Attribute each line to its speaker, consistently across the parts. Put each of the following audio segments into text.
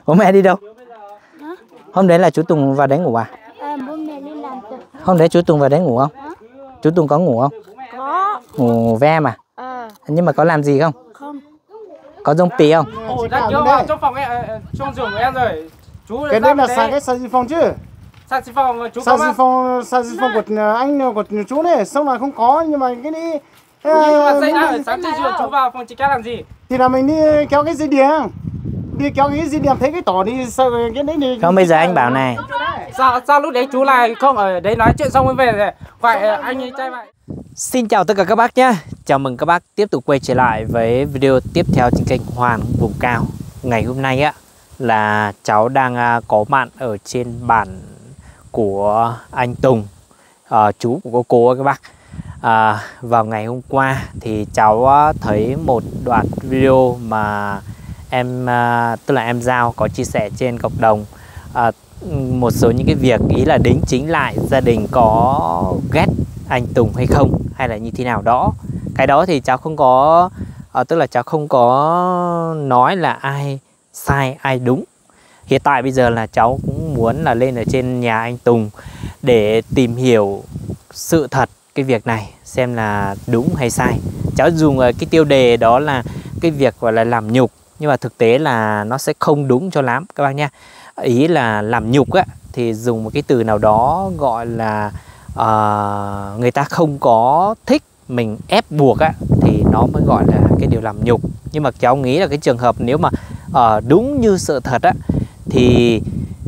Speaker 1: Bố mẹ đi đâu?
Speaker 2: Hả?
Speaker 1: Hôm đấy là chú Tùng vào đấy ngủ à?
Speaker 2: Bố mẹ đi làm từ.
Speaker 1: Hôm đấy chú Tùng vào đấy ngủ không?
Speaker 2: Hả?
Speaker 1: Chú Tùng có ngủ không?
Speaker 2: Có.
Speaker 1: Ngủ với em à? Nhưng mà có làm gì không?
Speaker 2: Không.
Speaker 1: Có rông tí không?
Speaker 3: Ồ, đã cứu vào trong phòng em, trong giường của em rồi. Chú
Speaker 4: cái đấy là xà dự phòng chứ?
Speaker 3: Xà dự phòng chú có mà.
Speaker 4: Xà dự phòng của anh của chú này, xong là không có, nhưng mà cái đấy
Speaker 3: Nhưng mà dây đã ở sáng trên giường, chú vào phòng chị Cát làm gì?
Speaker 4: thì là mình đi kéo cái dây điện. Đi kéo cái dây điện thấy cái tỏ đi sao cái đấy thì
Speaker 1: Không, bây giờ anh bảo này.
Speaker 3: Sao lúc đấy chú là không ở đấy nói chuyện xong mới về rồi. Gọi anh ấy trai vậy.
Speaker 1: Xin chào tất cả các bác nhé. Chào mừng các bác tiếp tục quay trở lại với video tiếp theo trên kênh Hoàng Vùng Cao. Ngày hôm nay á là cháu đang có mặt ở trên bản của anh Tùng, chú của cô các bác. Vào ngày hôm qua thì cháu thấy một đoạn video mà em tức là em Giao có chia sẻ trên cộng đồng, một số những cái việc ý là đính chính lại gia đình có ghét anh Tùng hay không, hay là như thế nào đó. Cái đó thì cháu không có tức là cháu không có nói là ai sai ai đúng. Hiện tại bây giờ là cháu cũng muốn là lên ở trên nhà anh Tùng để tìm hiểu sự thật cái việc này, xem là đúng hay sai. Cháu dùng cái tiêu đề đó là cái việc gọi là làm nhục, nhưng mà thực tế là nó sẽ không đúng cho lắm các bác nha. Ý là làm nhục á thì dùng một cái từ nào đó gọi là người ta không có thích mình ép buộc á thì nó mới gọi là cái điều làm nhục. Nhưng mà cháu nghĩ là cái trường hợp nếu mà đúng như sự thật á thì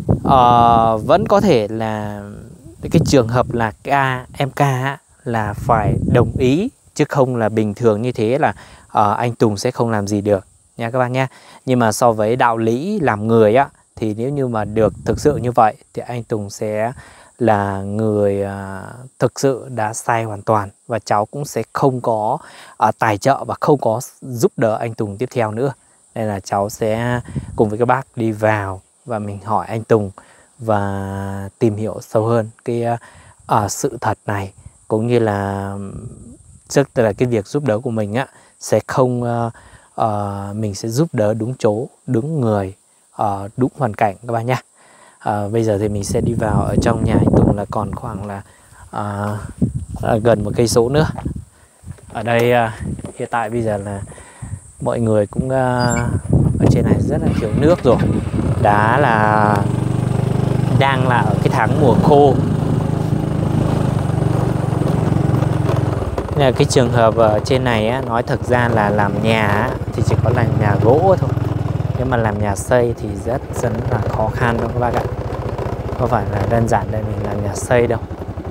Speaker 1: vẫn có thể là cái trường hợp là em Ca á, là phải đồng ý, chứ không là bình thường như thế là anh Tùng sẽ không làm gì được nha các bác nha. Nhưng mà so với đạo lý làm người á thì nếu như mà được thực sự như vậy thì anh Tùng sẽ là người thực sự đã sai hoàn toàn, và cháu cũng sẽ không có tài trợ và không có giúp đỡ anh Tùng tiếp theo nữa. Nên là cháu sẽ cùng với các bác đi vào và mình hỏi anh Tùng và tìm hiểu sâu hơn cái sự thật này, cũng như là tức là cái việc giúp đỡ của mình á sẽ không mình sẽ giúp đỡ đúng chỗ, đúng người, đúng hoàn cảnh các bạn nhé. Bây giờ thì mình sẽ đi vào ở trong nhà anh Tùng, là còn khoảng là gần 1 cây số nữa. Ở đây hiện tại bây giờ là mọi người cũng ở trên này rất là thiếu nước rồi, đã là đang là ở cái tháng mùa khô. Nên là cái trường hợp ở trên này á, nói thực ra là làm nhà á, thì chỉ có là nhà gỗ thôi. Nếu mà làm nhà xây thì rất là khó khăn đâu các bác ạ. Không phải là đơn giản đây mình làm nhà xây đâu.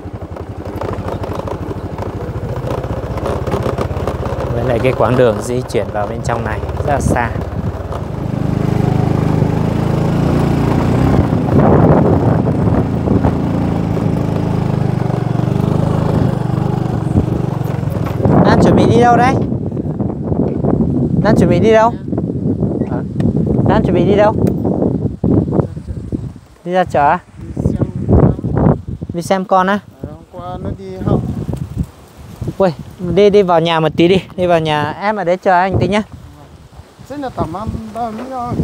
Speaker 1: Với lại cái quãng đường di chuyển vào bên trong này rất là xa. Đang chuẩn bị đi đâu đấy? Đang chuẩn bị đi đâu? Đang chuẩn bị đi đâu? Đi ra chợ à? Đi xem con á?
Speaker 4: hôm qua nó đi học.
Speaker 1: Ui, đi vào nhà một tí đi. Đi vào nhà em ở đấy chờ anh tí nhá.
Speaker 4: Rất là tầm ăn thôi.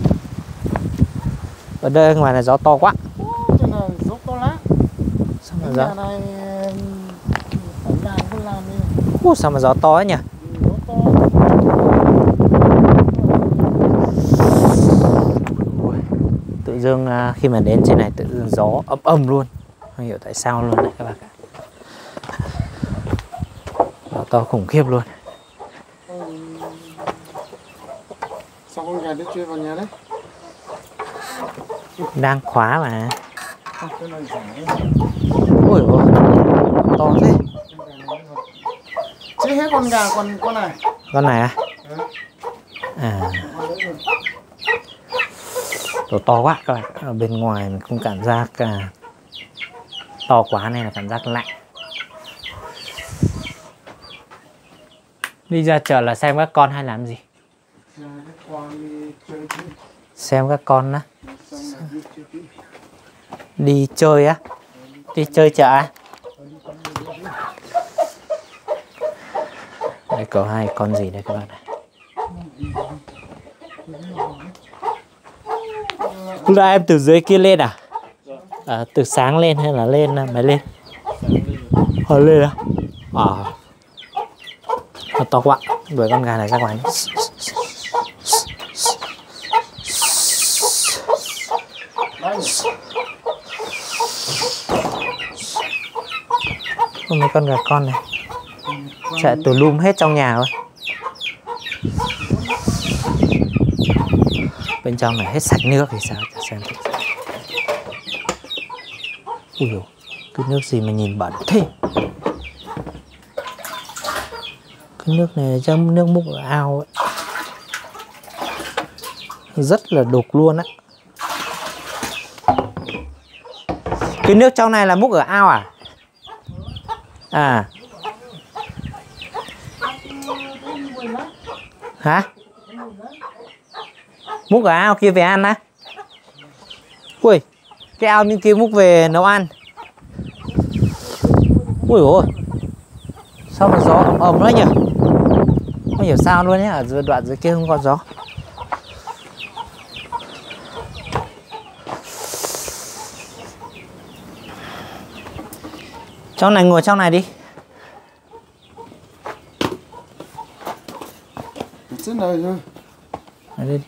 Speaker 1: Ở đây ngoài này gió to quá.
Speaker 4: Trên này gió to lắm.
Speaker 1: Sao mà gió?
Speaker 4: Nhà này phải làm cứ làm đi.
Speaker 1: Sao mà gió to ấy nhỉ?
Speaker 4: Gió to.
Speaker 1: Tự dưng khi mà đến trên này tự dưng gió ấm luôn, không hiểu tại sao luôn đấy các bạn ạ. Gió to khủng khiếp luôn.
Speaker 4: Sao con gà nó chui vào nhà đấy?
Speaker 1: Đang khóa mà.
Speaker 4: Cái này giả đấy.
Speaker 1: Ôi ôi, to thế.
Speaker 4: Chứ hết con gà con này.
Speaker 1: Con này à? Đồ to quá các bạn. Ở bên ngoài mình không cảm giác to quá nên là cảm giác lạnh. Đi ra chợ là xem các con hay làm gì? Xem các con á. Đi chơi á? Đi chơi chợ á? Đây có 2 con gì đây các bạn này. Lúc nãy em từ dưới kia lên à? Từ sáng lên hay là lên mày lên? Lên à? Nó to quá, đuổi con gà này ra ngoài. Mấy con gà con này chạy tùm lum hết trong nhà rồi. Bên trong này hết sạch nước thì sao? Cho xem. Ui dồi, cái nước gì mà nhìn bẩn thế. Cái nước này trong nước múc ở ao ấy. Rất là đục luôn á. Cái nước trong này là múc ở ao à? Hả? Múc ở ao kia về ăn á? Ui, cái ao bên kia múc về nấu ăn. Ui ôi, sao mà gió ẩm đấy nhỉ? Không hiểu sao luôn nhé, ở đoạn dưới kia không có gió. Trong này, ngồi trong này đi.
Speaker 4: Trên này thôi.
Speaker 1: Đi.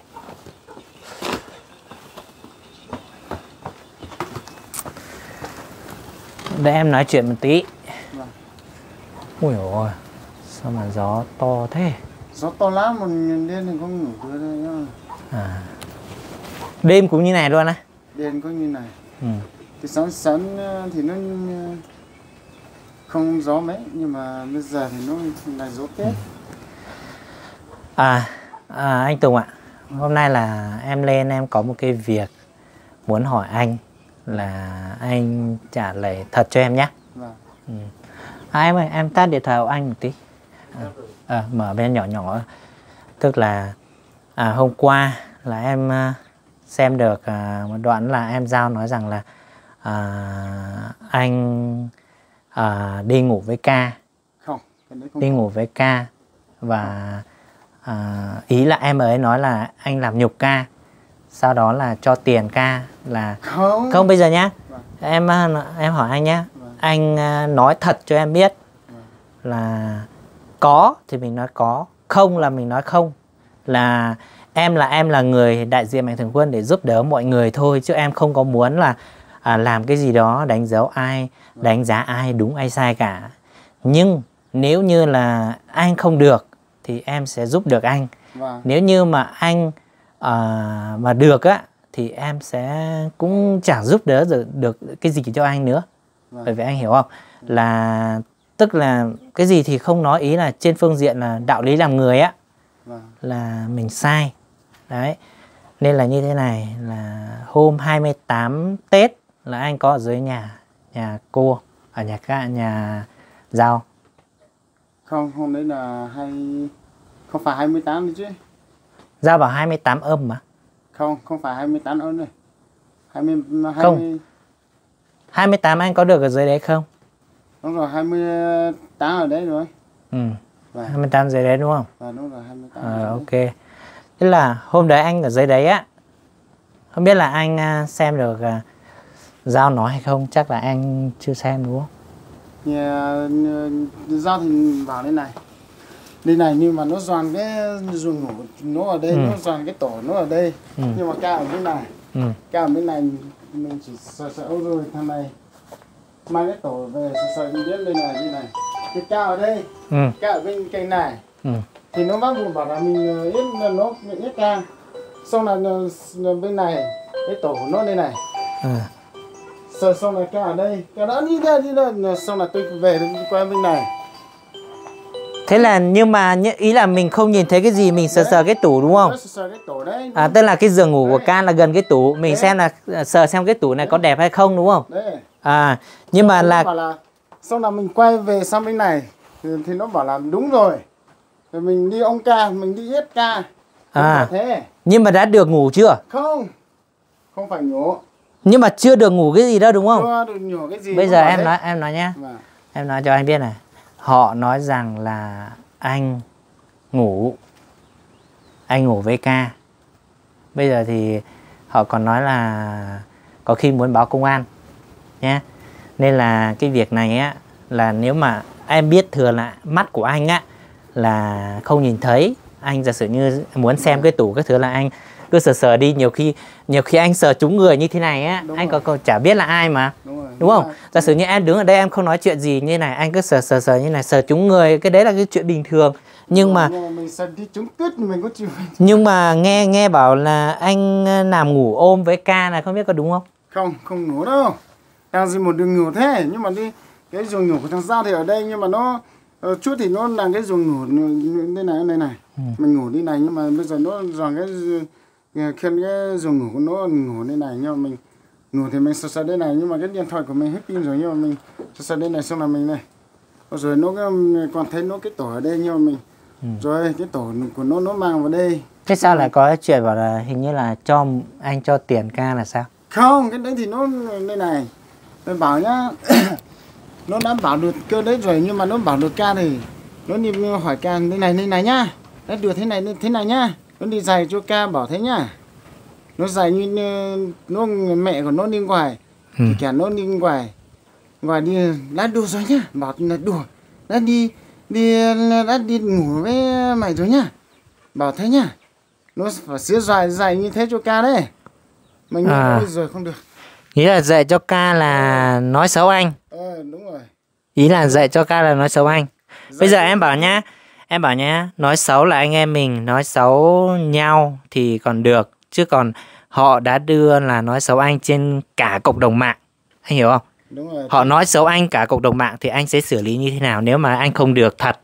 Speaker 1: Để em nói chuyện một tí. Ui ôi, sao mà gió to thế?
Speaker 4: Gió to lắm mà đêm thì không ngủ được đây nhá.
Speaker 1: Đêm cũng như này luôn á?
Speaker 4: Đêm có như này. Thì sáng thì nó không gió mấy, nhưng mà bây giờ thì nó là gió Tết.
Speaker 1: Anh Tùng ạ, hôm nay là em lên em có một cái việc muốn hỏi anh, là anh trả lời thật cho em nhé. Em ơi, em tắt điện thoại của anh một tí. Mở bên nhỏ nhỏ. Tức là hôm qua là em xem được một đoạn là em giao nói rằng là anh đi ngủ với ca.
Speaker 4: Không,
Speaker 1: đi ngủ với ca. Và ý là em ấy nói là anh làm nhục ca, sau đó là cho tiền ca là không bây giờ nhá. Em hỏi anh nhá. Anh nói thật cho em biết là có thì mình nói có, không là mình nói không. Là em là người đại diện Mạnh Thường Quân để giúp đỡ mọi người thôi, chứ em không có muốn là làm cái gì đó đánh dấu ai, đánh giá ai đúng ai sai cả. Nhưng nếu như là anh không được thì em sẽ giúp được anh. Nếu như mà anh mà được á thì em sẽ cũng chẳng giúp đỡ được cái gì cho anh nữa. Bởi vì anh hiểu không? Là tức là cái gì thì không nói, ý là trên phương diện là đạo lý làm người á, là mình sai. Đấy. Nên là như thế này, là hôm 28 Tết là anh có ở dưới nhà cô, ở nhà Giao.
Speaker 4: Không, hôm đấy là không phải 28 đấy chứ.
Speaker 1: Giao bảo 28 âm mà.
Speaker 4: Không phải 28 âm này.
Speaker 1: Không. 28 anh có được ở dưới đấy không?
Speaker 4: Đúng rồi, 28 ở đấy rồi.
Speaker 1: 28 dưới đấy đúng không?
Speaker 4: Đúng rồi, 28.
Speaker 1: Ok. Thế là hôm đấy anh ở dưới đấy á. Không biết là anh xem được Giao nói hay không? Chắc là anh chưa xem đúng không?
Speaker 4: Giao thì vào đây này. Đây này, nhưng mà nó toàn cái giường ngủ nó ở đây, nó toàn cái tổ nó ở đây. Nhưng mà ca ở bên này. Ca ở bên này mình chỉ sợ rồi thằng này mang cái tổ về sợ đi đến đây này. Cái ca ở đây, ca ở bên cạnh này. Thì nó bác buồn bảo là mình ít ca. Xong là bên này cái tổ của nó đây này. Xong là ca ở đây, ca đó đi ra, xong là tôi về qua bên này.
Speaker 1: Thế là nhưng mà ý là mình không nhìn thấy cái gì, mình sờ cái tủ đúng không?
Speaker 4: Sờ cái tủ đấy.
Speaker 1: Tức là cái giường ngủ của Can là gần cái tủ, mình xem là sờ xem cái tủ này có đẹp hay không đúng không?
Speaker 4: Đấy.
Speaker 1: Nhưng mà là
Speaker 4: xong là mình quay về sang bên này thì nó bảo là đúng rồi. Rồi mình đi ông ca, mình đi hết ca. Thế.
Speaker 1: Nhưng mà đã được ngủ chưa?
Speaker 4: Không phải ngủ.
Speaker 1: Nhưng mà chưa được ngủ cái gì đâu đúng không?
Speaker 4: Chưa được ngủ cái gì.
Speaker 1: Bây giờ em nói nhá. Em nói cho anh biết này. Họ nói rằng là anh ngủ với ca. Bây giờ thì họ còn nói là có khi muốn báo công an nhé. Nên là cái việc này á là nếu mà em biết thừa là mắt của anh á là không nhìn thấy, anh giả sử như muốn xem cái tủ cái thứ là anh cứ sờ đi, nhiều khi anh sờ trúng người như thế này á, anh còn chả biết là ai mà, đúng không? Giả sử như em đứng ở đây em không nói chuyện gì như này, anh cứ sờ như này, sờ trúng người, cái đấy là cái chuyện bình thường. Nhưng mà nghe bảo là anh nằm ngủ ôm với ca này, không biết có đúng không?
Speaker 4: Không ngủ đâu, đang gì một đường ngủ thế, nhưng mà đi cái giường ngủ của thằng Giao thì ở đây, nhưng mà nó chút thì nó là cái giường ngủ đây này. Mình ngủ đi này, nhưng mà bây giờ nó dọn cái giường ngủ của nó ngủ đây này, nhưng mà mình ngủ thì mình sờ đây này, nhưng mà cái điện thoại của mình hết pin rồi, nhưng mà mình sờ đây này, xong là mình này, rồi nó còn thấy nó cái tổ ở đây, nhưng mà mình rồi cái tổ của nó mang vào đây.
Speaker 1: Thế sao lại có chuyện bảo là hình như là anh cho tiền ca là sao?
Speaker 4: Không, cái đấy thì nó đây này, tôi bảo nhá. Nó đã bảo được cơ đấy rồi, nhưng mà nó bảo được ca thì nó đi hỏi ca đây này nhá, nó được thế này nhá, nó đi giày cho ca bảo thế nhá, nó giày như nó mẹ của nó đi ngoài, thì cả nó đi ngoài đi đã đùa rồi nhá, bảo là đùa đã đi ngủ với mày rồi nhá, bảo thế nhá, nó phải xía giày như thế cho ca đấy, mình rồi không được.
Speaker 1: Ý là dạy cho ca là nói xấu anh.
Speaker 4: Đúng rồi.
Speaker 1: Ý là dạy cho ca là nói xấu anh. Bây giờ em bảo nhá, nói xấu là anh em mình, nói xấu nhau thì còn được, chứ còn họ đã đưa là nói xấu anh trên cả cộng đồng mạng, anh hiểu không?
Speaker 4: Đúng rồi.
Speaker 1: Họ nói xấu anh cả cộng đồng mạng thì anh sẽ xử lý như thế nào nếu mà anh không được thật?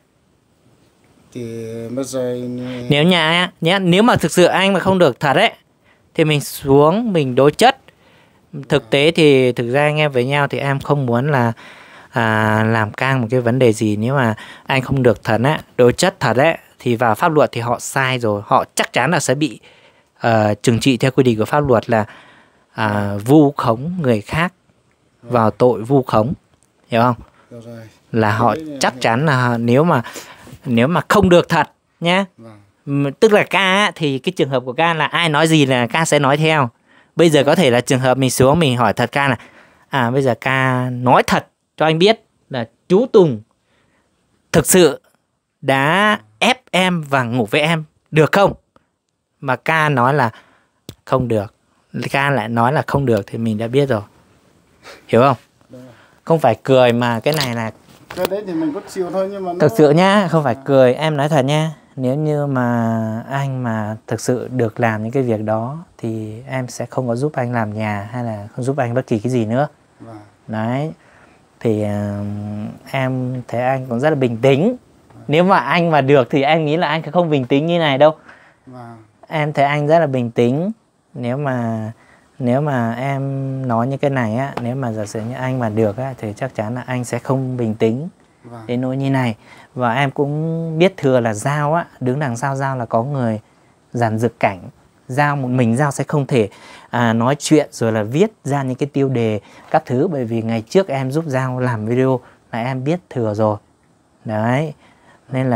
Speaker 4: Thì bây giờ
Speaker 1: nếu mà thực sự anh mà không được thật ấy thì mình xuống mình đối chất. Thực tế thì thực ra anh em với nhau thì em không muốn là làm căng một cái vấn đề gì. Nếu mà anh không được thật á, đối chất thật ấy, thì vào pháp luật thì họ sai rồi, họ chắc chắn là sẽ bị trừng trị theo quy định của pháp luật là vu khống người khác vào tội vu khống, hiểu không? Là họ chắc chắn là nếu mà không được thật nhé, tức là ca á, thì cái trường hợp của ca là ai nói gì là ca sẽ nói theo. Bây giờ có thể là trường hợp mình xuống mình hỏi thật ca là bây giờ ca nói thật cho anh biết là chú Tùng thực sự đã ép em và ngủ với em được không? Mà ca nói là không được, ca lại nói là không được thì mình đã biết rồi, hiểu không? Không phải cười mà cái này là
Speaker 4: cái đấy thì mình có chịu thôi, nhưng mà
Speaker 1: thực sự nhá, không phải cười, em nói thật nhá. Nếu như mà anh mà thực sự được làm những cái việc đó thì em sẽ không có giúp anh làm nhà hay là không giúp anh bất kỳ cái gì nữa. Đấy. Thì em thấy anh cũng rất là bình tĩnh. Nếu mà anh mà được thì em nghĩ là anh không bình tĩnh như này đâu. Em thấy anh rất là bình tĩnh. Nếu mà em nói những cái này á, nếu mà giả sử như anh mà được á, thì chắc chắn là anh sẽ không bình tĩnh đến nỗi như này. Và em cũng biết thừa là Giao á, đứng đằng sau Giao là có người dàn dựng cảnh. Giao một mình Giao sẽ không thể nói chuyện rồi là viết ra những cái tiêu đề các thứ, bởi vì ngày trước em giúp Giao làm video là em biết thừa rồi. Đấy. Nên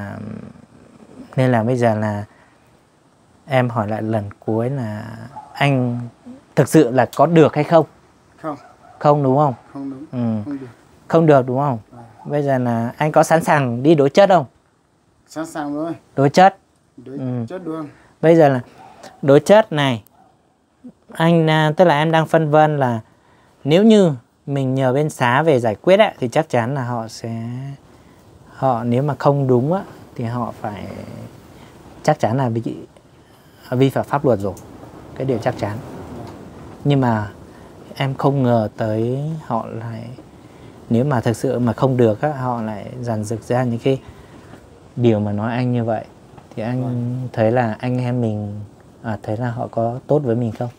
Speaker 1: là bây giờ là em hỏi lại lần cuối là anh thực sự là có được hay không? Không đúng không?
Speaker 4: Không đúng.
Speaker 1: Không được. Không được đúng không? Bây giờ là anh có sẵn sàng đi đối chất không?
Speaker 4: Sẵn sàng rồi.
Speaker 1: Đối chất.
Speaker 4: Chất luôn.
Speaker 1: Bây giờ là đối chất này, anh tức là em đang phân vân là nếu như mình nhờ bên xá về giải quyết á, thì chắc chắn là họ nếu mà không đúng á, thì họ phải chắc chắn là bị vi phạm pháp luật rồi, cái điều chắc chắn. Nhưng mà em không ngờ tới họ lại, nếu mà thực sự mà không được á, họ lại dàn dựng ra những cái điều mà nói anh như vậy. Thì anh thấy là anh em mình thấy là họ có tốt với mình không?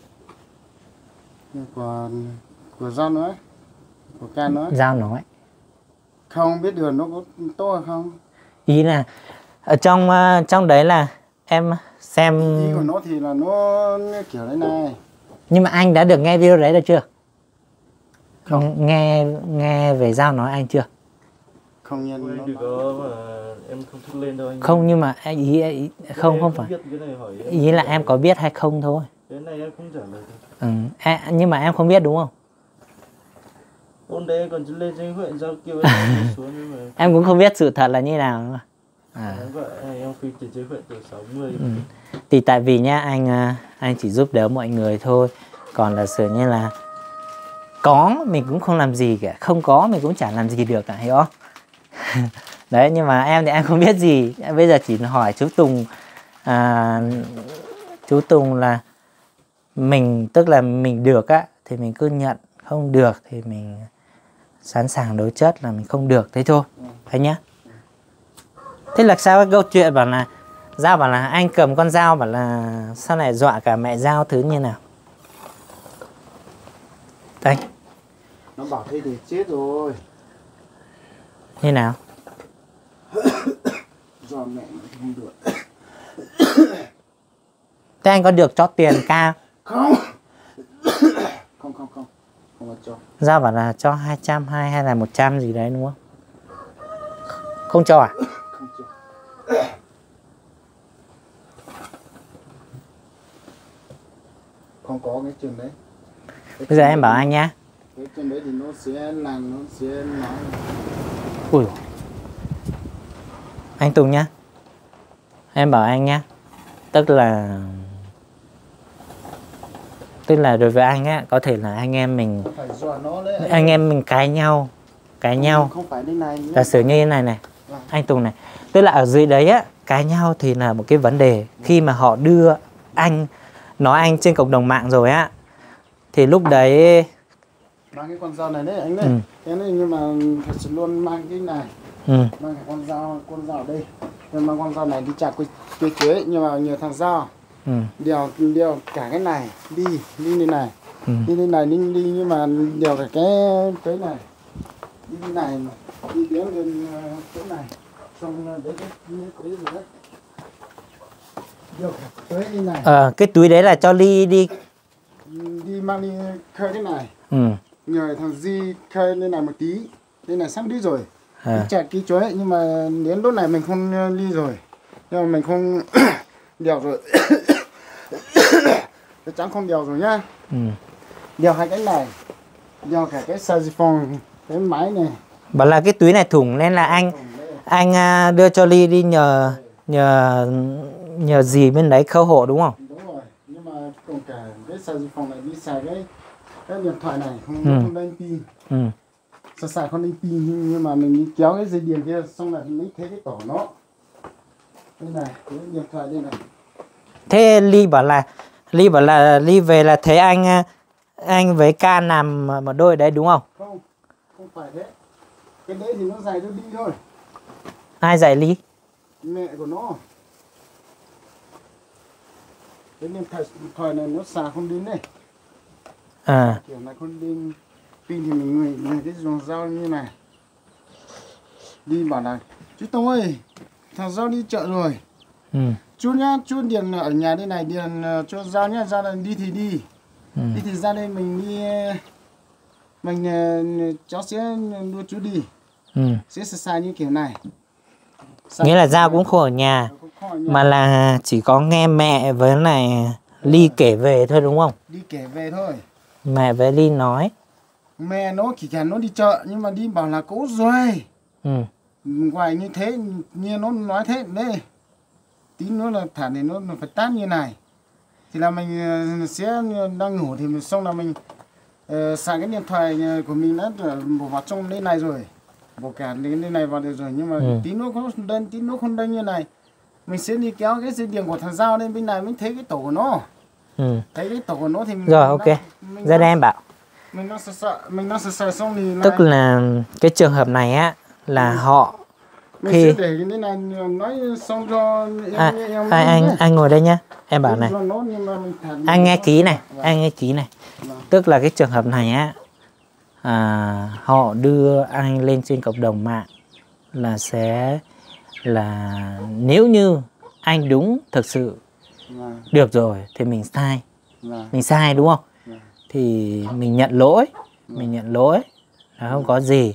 Speaker 4: Của Giao nói, của ca nói.
Speaker 1: Giao nói.
Speaker 4: Không biết được nó có tốt hay không.
Speaker 1: Ý là ở trong đấy là em xem.
Speaker 4: Ý của nó thì là nó kiểu thế này.
Speaker 1: Nhưng mà anh đã được nghe video đấy được chưa? Không. Nghe về Giao nói anh chưa?
Speaker 4: Không nhân
Speaker 5: nó có mà em không thích lên đâu anh.
Speaker 1: Không, nhưng mà ý không phải. Ý là em có biết hay không thôi.
Speaker 5: Cái này em không trả lời được.
Speaker 1: Nhưng mà em không biết đúng không?
Speaker 5: Hôm đấy còn lên trên huyện giao kêu em đi xuống nhưng mà
Speaker 1: Em cũng không biết sự thật là như nào nữa.
Speaker 5: em gọi em phi từ trên huyện từ 60.
Speaker 1: Thì tại vì nhá anh chỉ giúp đỡ mọi người thôi. Còn là sự như là có mình cũng không làm gì cả, không có mình cũng chả làm gì được cả, hiểu không? Đấy, nhưng mà em thì em không biết gì. Bây giờ chỉ hỏi chú Tùng. Chú Tùng là mình, tức là mình được á thì mình cứ nhận, không được thì mình sẵn sàng đối chất là mình không được, thế thôi. Thấy nhá. Thế là sao cái câu chuyện bảo là Giao bảo là anh cầm con dao, bảo là sau này dọa cả mẹ Giao thứ như nào? Đây.
Speaker 4: Nó bảo thế thì chết rồi.
Speaker 1: Như nào?
Speaker 4: Do mẹ nó không được.
Speaker 1: Thế anh có được cho tiền ca?
Speaker 4: Không. Không có cho.
Speaker 1: Giao bảo là cho 200 hay là 100 gì đấy đúng không? Không cho à?
Speaker 4: Không cho. Không có cái chuyện đấy.
Speaker 1: Bây giờ em bảo anh nhá.
Speaker 4: Cái chuyện đấy thì nó sẽ làm, nó sẽ nói.
Speaker 1: Ui, anh Tùng nhá. Em bảo anh nhá. Tức là đối với anh á, có thể là anh em mình
Speaker 4: Phải dọa nó đấy.
Speaker 1: anh em mình cãi nhau
Speaker 4: Không phải đây này.
Speaker 1: giả sử như thế này này, anh Tùng này, tức là ở dưới đấy á, cãi nhau thì là một cái vấn đề. Khi mà họ đưa anh, nói anh trên cộng đồng mạng rồi á, thì lúc đấy
Speaker 4: Mang cái con dao này đấy anh ơi. Cái này nhưng mà thật sự luôn mang cái này. Mang cái con dao đây. Nhưng mà con dao này đi chặt cái chuối, nhưng mà nhiều thằng dao. Đèo cả cái này đi như này. Đi như này đi nhưng mà đèo cả cái này. Đi như này, đi đến cái này. Xong đấy cái rồi đấy. Đèo cả tới như này.
Speaker 1: cái túi đấy là cho Ly đi
Speaker 4: Mang đi khơi cái này. Nhờ thằng Di khơi lên này một tí. Lên này sắp đi rồi. Đi chặt cái chuối, nhưng mà đến lúc này mình không đi rồi. Nhưng mà mình không đèo rồi. Chắc chắn không đèo rồi nhá. Đèo hai cái này. Đèo cả cái saxophone, cái máy này.
Speaker 1: bảo là cái túi này thủng nên là anh đưa cho Ly đi nhờ gì bên đấy khâu hộ đúng không?
Speaker 4: Đúng rồi, nhưng mà còn cả cái saxophone này đi xài cái điện thoại này không đánh pin. Xài không đánh pin, nhưng mà mình đi kéo cái dây điện kia xong là mới thấy cái tổ nó. Đây này, cái điện thoại đây này.
Speaker 1: Thế Ly bảo là Ly về là thấy anh với ca nằm một đôi đấy đúng không?
Speaker 4: Không phải thế. Cái đấy thì nó dài cho đi thôi.
Speaker 1: Ai dạy Ly?
Speaker 4: Mẹ của nó. Cái điện thoại này nó xài không đến đây. Kiểu này không đến pin thì mình người cái dùng dao như này. Đi bảo là chú Tông ơi, thằng Giao đi chợ rồi. Chú nhá, chú điện ở nhà đây này, điện cho Giao nhá, Giao đi thì đi. Đi thì ra đây mình đi, cháu sẽ đưa chú đi. Sẽ xài như kiểu này.
Speaker 1: Nghĩa là Giao cũng không ở nhà, mà là chỉ có nghe mẹ với này Ly kể về thôi đúng không?
Speaker 4: Đi kể về thôi.
Speaker 1: Mẹ với Ly nói.
Speaker 4: Mẹ nó chỉ cả nó đi chợ, nhưng mà đi bảo là cố rồi. Ngoài như thế, như nó nói thế, đây. Tí nữa là thả này nó phải tát như này. Thì là mình sẽ đang ngủ thì xong là mình xài cái điện thoại của mình đã bỏ vào trong đây này rồi. Bỏ cả đến đây này vào được rồi, nhưng mà tí nữa không đơn như này. Mình sẽ đi kéo cái dây điện của thằng Giao lên bên này mới thấy cái tổ của nó. Thấy cái tổ của nó thì mình
Speaker 1: rồi ok. Ra đây em bảo.
Speaker 4: Mình nó sợ xong thì
Speaker 1: tức là cái trường hợp này á là họ
Speaker 4: mình
Speaker 1: khi
Speaker 4: sẽ để cái này nói xong cho
Speaker 1: anh ngồi đây nhá. Em bảo này. Anh nghe ký này, Tức là cái trường hợp này á, họ đưa anh lên trên cộng đồng mạng là sẽ là nếu như anh đúng thực sự được rồi thì mình sai đúng không? Thì mình nhận lỗi là không có gì.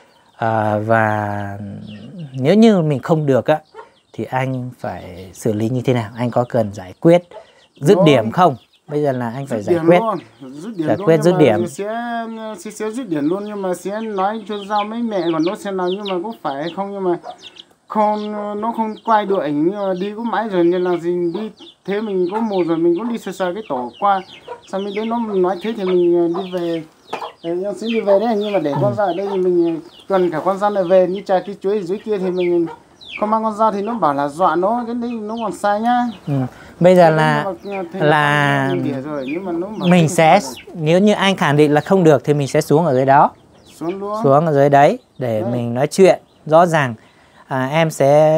Speaker 1: Và nếu như mình không được á thì anh phải xử lý như thế nào? Anh có cần giải quyết dứt điểm không? Bây giờ là anh phải
Speaker 4: Rút
Speaker 1: giải
Speaker 4: điểm
Speaker 1: quyết.
Speaker 4: luôn.
Speaker 1: Giải quyết rút điểm.
Speaker 4: Sẽ rút điểm luôn, nhưng mà sẽ nói cho giao mấy mẹ còn nó xem nào, nhưng mà có phải hay không, nhưng mà không, nó không quay được ảnh, nhưng mà đi có mãi rồi nên là gì đi thế mình có một rồi mình cũng đi sơ sơ cái tổ qua, sau mới đến nó nói thế thì mình đi về. Em sẽ đi về đấy, nhưng mà để con ra ở đây thì mình cần cả con dao này về, như trà cái chuối ở dưới kia thì mình không mang con dao thì nó bảo là dọa nó, cái đấy nó còn sai nhá.
Speaker 1: Bây giờ là mình sẽ, nếu như anh khẳng định là không được thì mình sẽ xuống ở dưới đó, xuống ở dưới đấy để mình nói chuyện rõ ràng. Em sẽ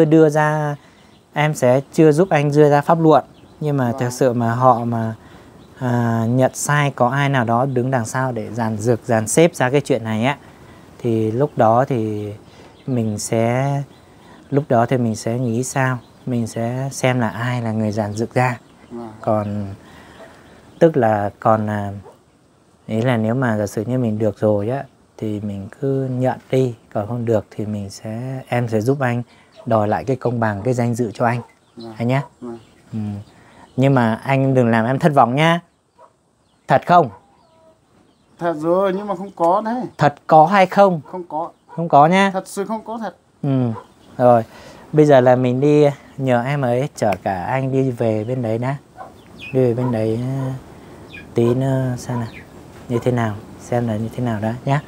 Speaker 1: chưa giúp anh đưa ra pháp luận, nhưng mà thực sự mà họ mà nhận sai, có ai nào đó đứng đằng sau để dàn xếp ra cái chuyện này á, thì lúc đó thì mình sẽ nghĩ sao, mình sẽ xem là ai là người dàn dựng ra. Còn tức là ý là nếu mà giả sử như mình được rồi á thì mình cứ nhận đi, còn không được thì em sẽ giúp anh đòi lại cái công bằng, cái danh dự cho anh nhé. Nhưng mà anh đừng làm em thất vọng nhá. Thật không?
Speaker 4: Thật rồi, nhưng mà không có đấy.
Speaker 1: Thật có hay không?
Speaker 4: Không có.
Speaker 1: Không có nhá.
Speaker 4: Thật sự không có thật.
Speaker 1: Rồi, bây giờ là mình đi nhờ em ấy chở cả anh đi về bên đấy đã. Đi về bên đấy tí nữa xem nào, như thế nào, xem là như thế nào đó nhá.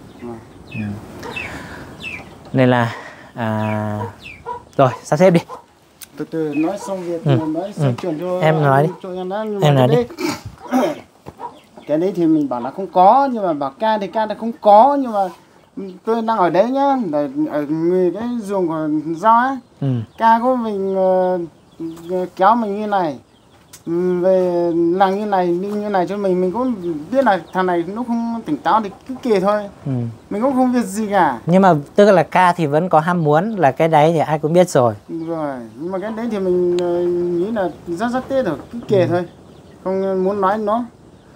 Speaker 1: Nên là rồi, sắp xếp đi.
Speaker 4: Từ từ nói xong việc nói xong chuyện cho
Speaker 1: em nói đi.
Speaker 4: Em nói đi. Cái đấy thì mình bảo là không có, nhưng mà bảo ca thì ca là không có, nhưng mà tôi đang ở đấy nhá, ở người cái ruộng của rau á. Ca của mình kéo mình như này, về làm như này, đi như này cho mình cũng biết là thằng này nó không tỉnh táo thì cứ kể thôi. Mình cũng không biết gì cả.
Speaker 1: Nhưng mà tức là ca thì vẫn có ham muốn, là cái đấy thì ai cũng biết rồi.
Speaker 4: Rồi, nhưng mà cái đấy thì mình nghĩ là rất tết rồi, cứ kể thôi, không muốn nói nó.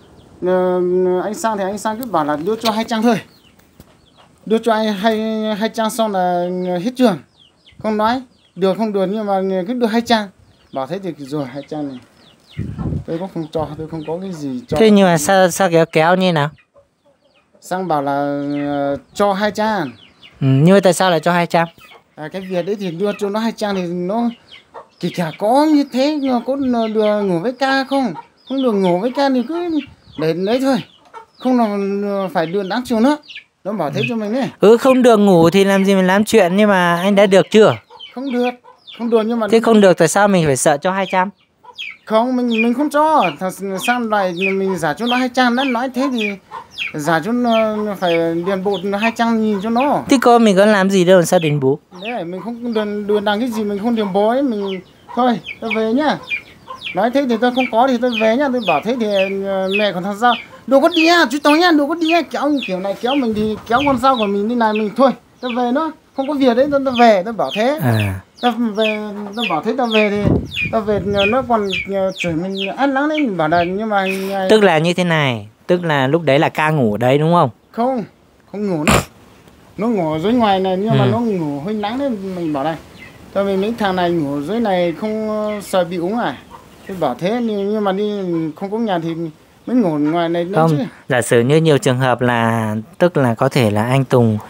Speaker 4: Anh sang thì anh sang cứ bảo là đưa cho 2 trang thôi, đưa cho anh hai trang xong là hết trường, không nói được không được, nhưng mà cứ đưa 2 trang, bảo thế thì rồi 2 trang này tôi cũng không cho, tôi không có cái gì cho.
Speaker 1: Thế nhưng mà sao kéo như nào?
Speaker 4: Sang bảo là cho 2 trang.
Speaker 1: Nhưng mà tại sao lại cho 2 trang?
Speaker 4: Cái việc đấy thì đưa cho nó 2 trang thì nó kể cả có như thế, nhưng mà có được ngủ với ca không được ngủ với ca thì cứ để đấy thôi, không là phải đưa đáng chiều nữa. Nó bảo thế cho mình đấy.
Speaker 1: Không được ngủ thì làm gì mình làm chuyện, nhưng mà anh đã được chưa?
Speaker 4: Không được nhưng mà
Speaker 1: thế không được tại sao mình phải sợ cho 200?
Speaker 4: Không, mình không cho. Thật sang này mình giả cho nó 200, nó nói thế thì giả cho nó phải điền bột 200 nhìn cho nó.
Speaker 1: Thế mình có làm gì đâu, sao điền bố?
Speaker 4: Đấy, mình không đưa đằng cái gì, mình không điền bố ấy, mình thôi, tôi về nhá. Nói thế thì tôi không có thì tôi về nhá, tôi bảo thế thì mẹ còn thằng sao đồ có đi à, chú tối nhá, đồ có đi à, kéo kiểu này kéo mình thì kéo con dao của mình đi này, mình thôi, tôi về nó không có việc đấy, tôi về, tôi bảo thế. Tôi về, tôi bảo thế, tôi về thì tôi về nó còn chửi mình ăn lắm đấy, mình bảo là nhưng mà
Speaker 1: tức là như thế này, tức là lúc đấy là ca ngủ ở đấy đúng không?
Speaker 4: Không ngủ nữa. Nó ngủ ở dưới ngoài này, nhưng mà nó ngủ hơi nắng đấy, mình bảo này thôi mình mấy thằng này ngủ dưới này không sợ bị úng à. Tôi bảo thế, nhưng mà đi không có nhà thì mới ngủ ngoài này nữa chứ.
Speaker 1: Giả sử như nhiều trường hợp là tức là có thể là anh Tùng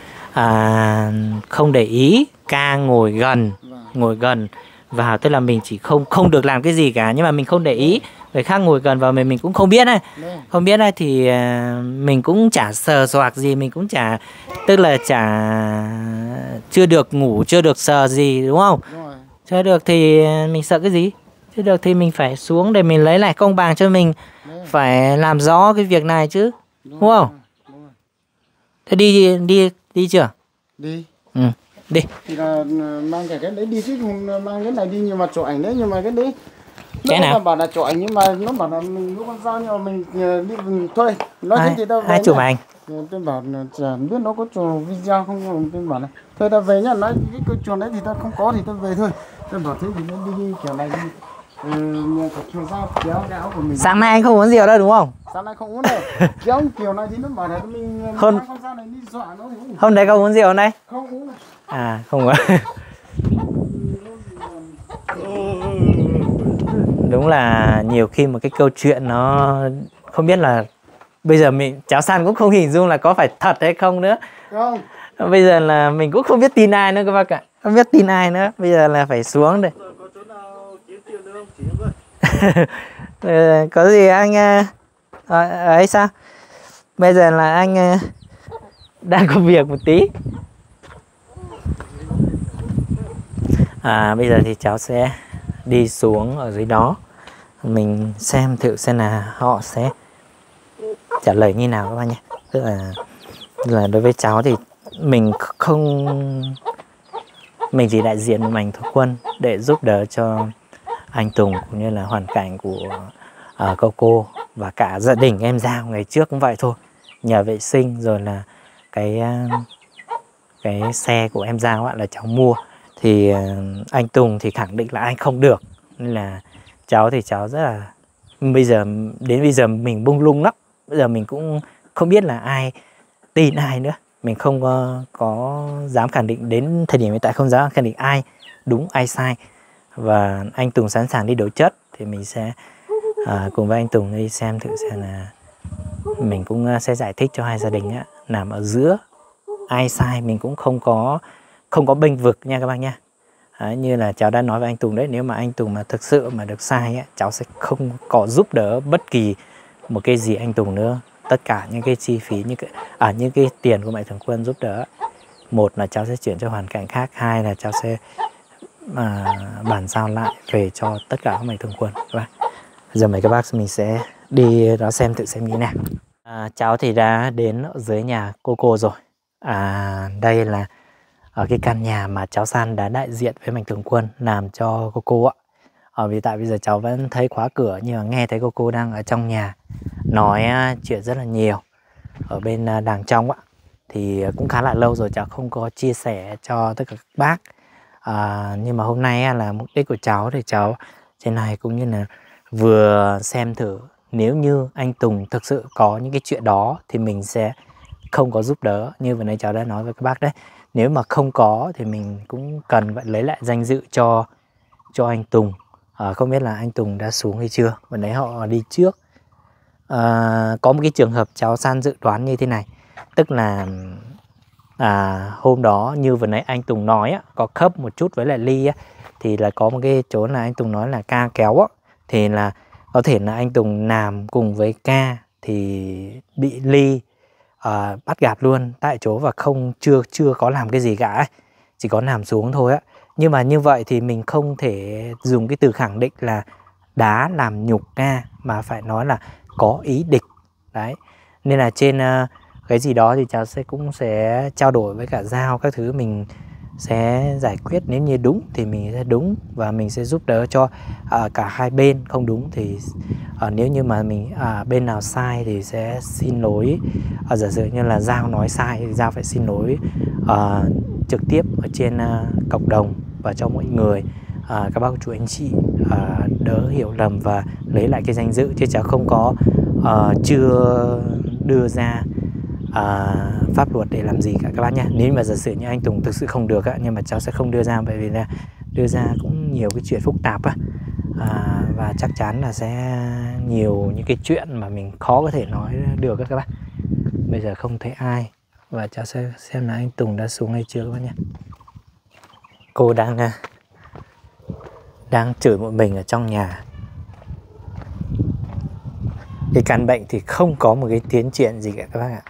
Speaker 1: không để ý ca ngồi gần vào, tức là mình chỉ không được làm cái gì cả, nhưng mà mình không để ý, người khác ngồi gần vào mình cũng không biết này, không biết này thì mình cũng chả sờ soạc gì, mình cũng chả, tức là chưa được ngủ, chưa được sờ gì đúng không? Chưa được thì mình sợ cái gì? Chưa được thì mình phải xuống để mình lấy lại công bằng cho mình, phải làm rõ cái việc này chứ, đúng không? Thế đi chưa?
Speaker 4: Đi.
Speaker 1: Đi.
Speaker 4: Thì là mang cái đấy đi chứ không mang cái này đi, nhưng mà chụp ảnh đấy, nhưng mà cái đấy
Speaker 1: cái nào?
Speaker 4: Nó bảo là chụp ảnh, nhưng mà nó bảo là mình lúc con dao, nhưng mà mình đi thôi. Nói thế thì tao về.
Speaker 1: Ai chụp ảnh?
Speaker 4: Tôi bảo là chẳng biết nó có chụp video không, nhưng mà tôi bảo là thôi tao về nhá, nói cái câu chuyện đấy thì tao không có thì tao về thôi. Tôi bảo thế thì nó đi kiểu này đi. Chuột dao kéo cái áo của mình.
Speaker 1: Sáng nay anh không uống rượu đâu đúng không?
Speaker 4: Sáng nay không uống đâu. Kéo kiểu này thì nó bảo là mình con dao này đi dọa nó thì uống.
Speaker 1: Hôm đấy có uống rượu này?
Speaker 4: Không uống này.
Speaker 1: Không uống. Đúng là nhiều khi một cái câu chuyện nó không biết là bây giờ cháu San cũng không hình dung là có phải thật hay không nữa.
Speaker 4: Không.
Speaker 1: Bây giờ là mình cũng không biết tin ai nữa các bác ạ. Không biết tin ai nữa. Bây giờ là phải xuống đây.
Speaker 5: Có chỗ nào kiếm tiền được không? Chỉ với.
Speaker 1: Có gì anh ấy sao? Bây giờ là anh đang có việc một tí. Bây giờ thì cháu sẽ đi xuống ở dưới đó. Mình xem thử xem là họ sẽ trả lời như nào các bạn nhé. Tức là đối với cháu thì mình chỉ đại diện một mảnh thường quân để giúp đỡ cho anh Tùng cũng như là hoàn cảnh của cô và cả gia đình em Giao ngày trước cũng vậy thôi. Nhờ vệ sinh rồi là cái xe của em Giao là cháu mua thì anh Tùng thì khẳng định là anh không được, nên là cháu rất là đến bây giờ mình bung lung lắm. Bây giờ mình cũng không biết là ai tin ai nữa, mình không có dám khẳng định, đến thời điểm hiện tại không dám khẳng định ai đúng ai sai. Và anh Tùng sẵn sàng đi đấu chất thì mình sẽ cùng với anh Tùng đi xem thử xem là mình cũng sẽ giải thích cho hai gia đình nằm ở giữa ai sai. Mình cũng không có bênh vực nha các bác nha. Như là cháu đã nói với anh Tùng đấy, nếu mà anh Tùng mà thực sự mà được sai cháu sẽ không có giúp đỡ bất kỳ một cái gì anh Tùng nữa. Tất cả những cái chi phí, những cái tiền của Mạnh Thường Quân giúp đỡ, một là cháu sẽ chuyển cho hoàn cảnh khác, hai là cháu sẽ bàn giao lại về cho tất cả các Mạnh Thường Quân. Giờ mấy các bác mình sẽ đi đó xem thử xem như thế nào. Cháu thì đã đến ở dưới nhà cô rồi. Đây là ở cái căn nhà mà cháu San đã đại diện với Mạnh Thường Quân làm cho cô ạ. Vì tại bây giờ cháu vẫn thấy khóa cửa, nhưng mà nghe thấy cô đang ở trong nhà nói chuyện rất là nhiều ở bên đàng trong ạ. Thì cũng khá là lâu rồi cháu không có chia sẻ cho tất cả các bác. Nhưng mà hôm nay là mục đích của cháu thì cháu trên này cũng như là vừa xem thử nếu như anh Tùng thực sự có những cái chuyện đó thì mình sẽ không có giúp đỡ. Như vừa nãy cháu đã nói với các bác đấy, nếu mà không có thì mình cũng cần phải lấy lại danh dự cho anh Tùng. Không biết là anh Tùng đã xuống hay chưa, vừa nãy họ đi trước. Có một cái trường hợp cháu San dự đoán như thế này, tức là hôm đó như vừa nãy anh Tùng nói có khớp một chút với lại Ly thì là có một cái chỗ là anh Tùng nói là Ca kéo thì là có thể là anh Tùng làm cùng với Ca thì bị Ly bắt gặp luôn tại chỗ và chưa có làm cái gì cả, chỉ có nằm xuống thôi á. Nhưng mà như vậy thì mình không thể dùng cái từ khẳng định là đá làm nhục Ca, mà phải nói là có ý địch đấy. Nên là trên cái gì đó thì cháu cũng sẽ trao đổi với cả Giao các thứ, mình sẽ giải quyết. Nếu như đúng thì mình sẽ đúng và mình sẽ giúp đỡ cho cả hai bên. Không đúng thì nếu như mà mình bên nào sai thì sẽ xin lỗi. Giả sử như là Giao nói sai thì Giao phải xin lỗi trực tiếp ở trên cộng đồng và cho mọi người, các bác chú anh chị đỡ hiểu lầm và lấy lại cái danh dự. Chứ cháu không có chưa đưa ra pháp luật để làm gì cả các bác nhé. Nếu mà giả sử như anh Tùng thực sự không được nhưng mà cháu sẽ không đưa ra, bởi vì là đưa ra cũng nhiều cái chuyện phức tạp và chắc chắn là sẽ nhiều những cái chuyện mà mình khó có thể nói được các bác. Bây giờ không thấy ai và cháu sẽ xem là anh Tùng đã xuống hay chưa các bác nhé. Cô đang chửi một mình ở trong nhà. Cái căn bệnh thì không có một cái tiến triển gì cả các bác ạ.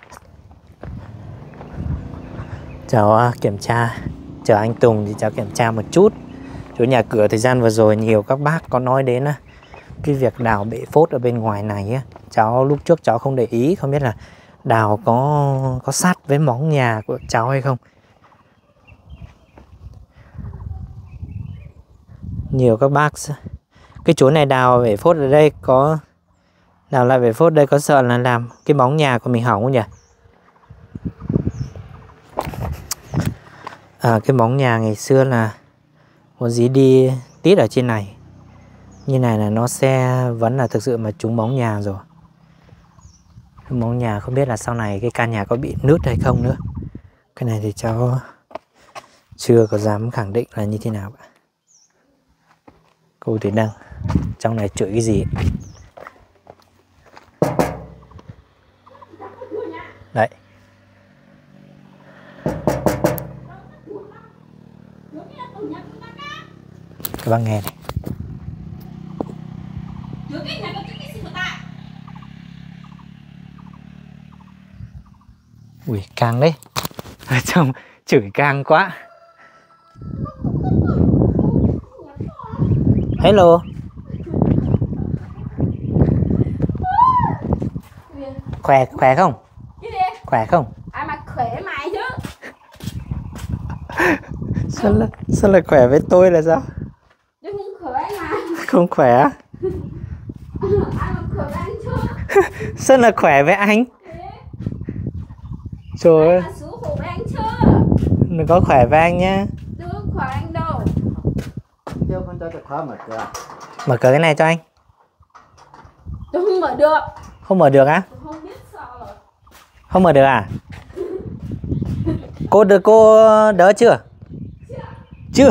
Speaker 1: Cháu kiểm tra, chờ anh Tùng thì cháu kiểm tra một chút. Chỗ nhà cửa thời gian vừa rồi nhiều các bác có nói đến cái việc đào bể phốt ở bên ngoài này cháu lúc trước cháu không để ý, không biết là đào có sát với móng nhà của cháu hay không. Nhiều các bác, cái chỗ này đào bể phốt ở đây có đào lại bể phốt đây có sợ là làm cái móng nhà của mình hỏng không nhỉ? Cái móng nhà ngày xưa là một dí đi tít ở trên này như này là nó sẽ vẫn là thực sự mà trúng móng nhà rồi. Móng nhà không biết là sau này cái căn nhà có bị nứt hay không nữa. Cái này thì cháu chưa có dám khẳng định là như thế nào cả. Cô thì đang trong này chửi cái gì. Đấy. Các bác nghe này. Ui, càng đấy. Ở trong chửi càng quá. Hello. Khỏe không? Khỏe không?
Speaker 2: Ai mà khỏe mày chứ.
Speaker 1: Sao lại khỏe với tôi là sao?
Speaker 2: Chứ không khỏe mà.
Speaker 1: Không khỏe á?
Speaker 2: Ai mà khỏe với anh chưa?
Speaker 1: Sao là khỏe với anh? Trời ơi.
Speaker 2: Ai mà xú khổ với anh chưa?
Speaker 1: Đừng có khỏe với anh nhá.
Speaker 2: Đừng có khỏe anh đâu.
Speaker 5: Kêu con cho chìa khóa mở cửa.
Speaker 1: Mở cửa cái này cho anh.
Speaker 2: Tôi không mở được.
Speaker 1: Không mở được á?
Speaker 2: Tôi không biết sao rồi.
Speaker 1: Không mở được à? Cô đỡ chưa? Chưa.